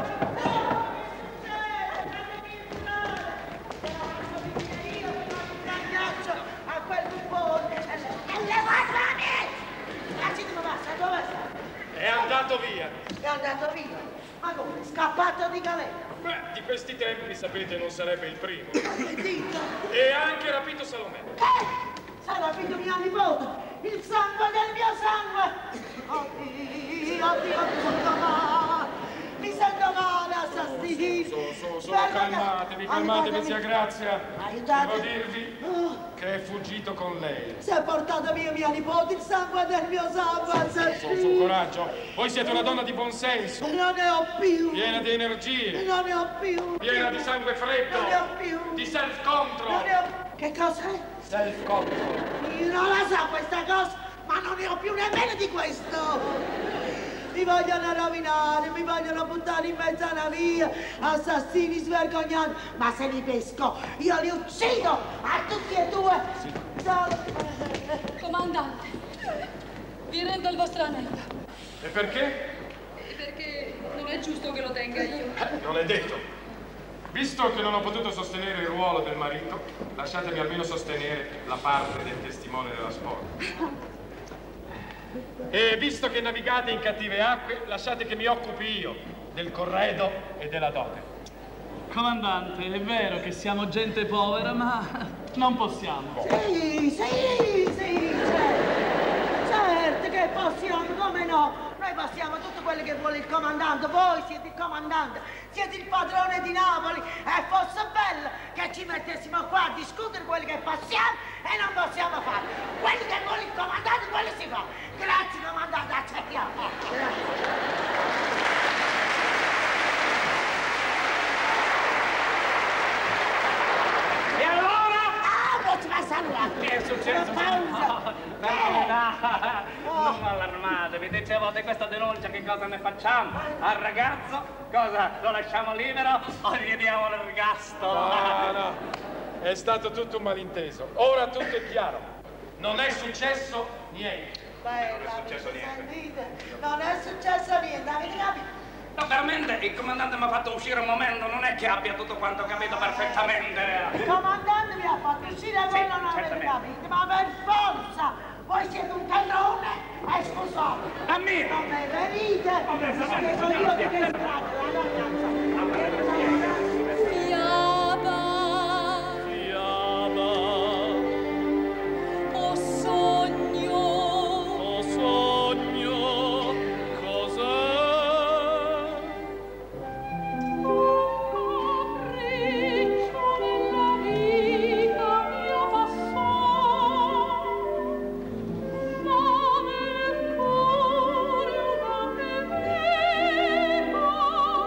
A quel buffone. E levatemi! Ragazzi, dove va? Dove sta? È andato via. È andato via. Ma come? Scappato di galera. Beh, di questi tempi, sapete, non sarebbe il primo. Dito. E ha anche rapito Salomè. Sai, rapito mia nipote. Il sangue del mio sangue. Oddio, oddio, mi sento male. Mi sento male, assassino. Su, calmatevi, zia Grazia. Aiutate. Devo dirvi che è fuggito con lei. Si è portato via mia nipote, il sangue del mio sangue, assassino. Su, coraggio. Voi siete una donna di buon senso. Non ne ho più. Piena di energie. Non ne ho più. Piena di sangue freddo. Non ne ho più. Di self-control. Non ne ho... Che cos'è? Self-control. Io non la so questa cosa, ma non ne ho più nemmeno di questo. Mi vogliono rovinare, mi vogliono buttare in mezzo alla via, assassini svergognati, ma se li pesco, io li uccido a tutti e due. Sì. Comandante, vi rendo il vostro anello. E perché? Perché non è giusto che lo tenga io. Non è detto. Visto che non ho potuto sostenere il ruolo del marito, lasciatemi almeno sostenere la parte del testimone della sposa. E visto che navigate in cattive acque, lasciate che mi occupi io del corredo e della dote. Comandante, è vero che siamo gente povera, ma non possiamo. Sì, certo che possiamo, come no? Noi passiamo tutto quello che vuole il comandante, voi siete il comandante, siete il padrone di Napoli e fosse bello che ci mettessimo qua a discutere quello che possiamo e non possiamo fare. Quello che vuole il comandante, quello si fa. Grazie comandante, accettiamo. E allora? Ah, ci va a salutare. Che è successo? Non allarmatevi, ricevote questa denuncia, che cosa ne facciamo? Al ragazzo, cosa? Lo lasciamo libero o gli diamo l'ergastolo? No, è stato tutto un malinteso. Ora tutto è chiaro. Non è successo niente. Non è successo niente. Non è successo niente, avete capito? No, veramente, il comandante mi ha fatto uscire un momento, non è che abbia tutto quanto capito perfettamente. Il comandante mi ha fatto uscire e voi non avete capito, ma per forza! Voi siete un terrone e scusate! A me! Non me venite! Spiego io di che si tratta, la ragazza! Fiaba, oh sogno, cos'è? capriccio nella vita mia passò. Ma nel cuore una preveglia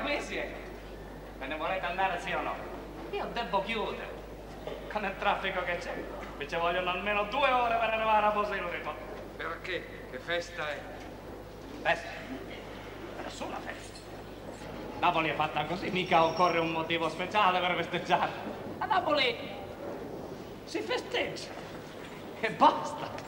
qui siete. Ve ne volete andare sì o no? Io devo chiudere. Con il traffico che c'è. Mi ci vogliono almeno 2 ore per arrivare a Posillipo. Perché? Che festa è? Festa? Nessuna festa. Napoli è fatta così, mica occorre un motivo speciale per festeggiare. A Napoli si festeggia e basta.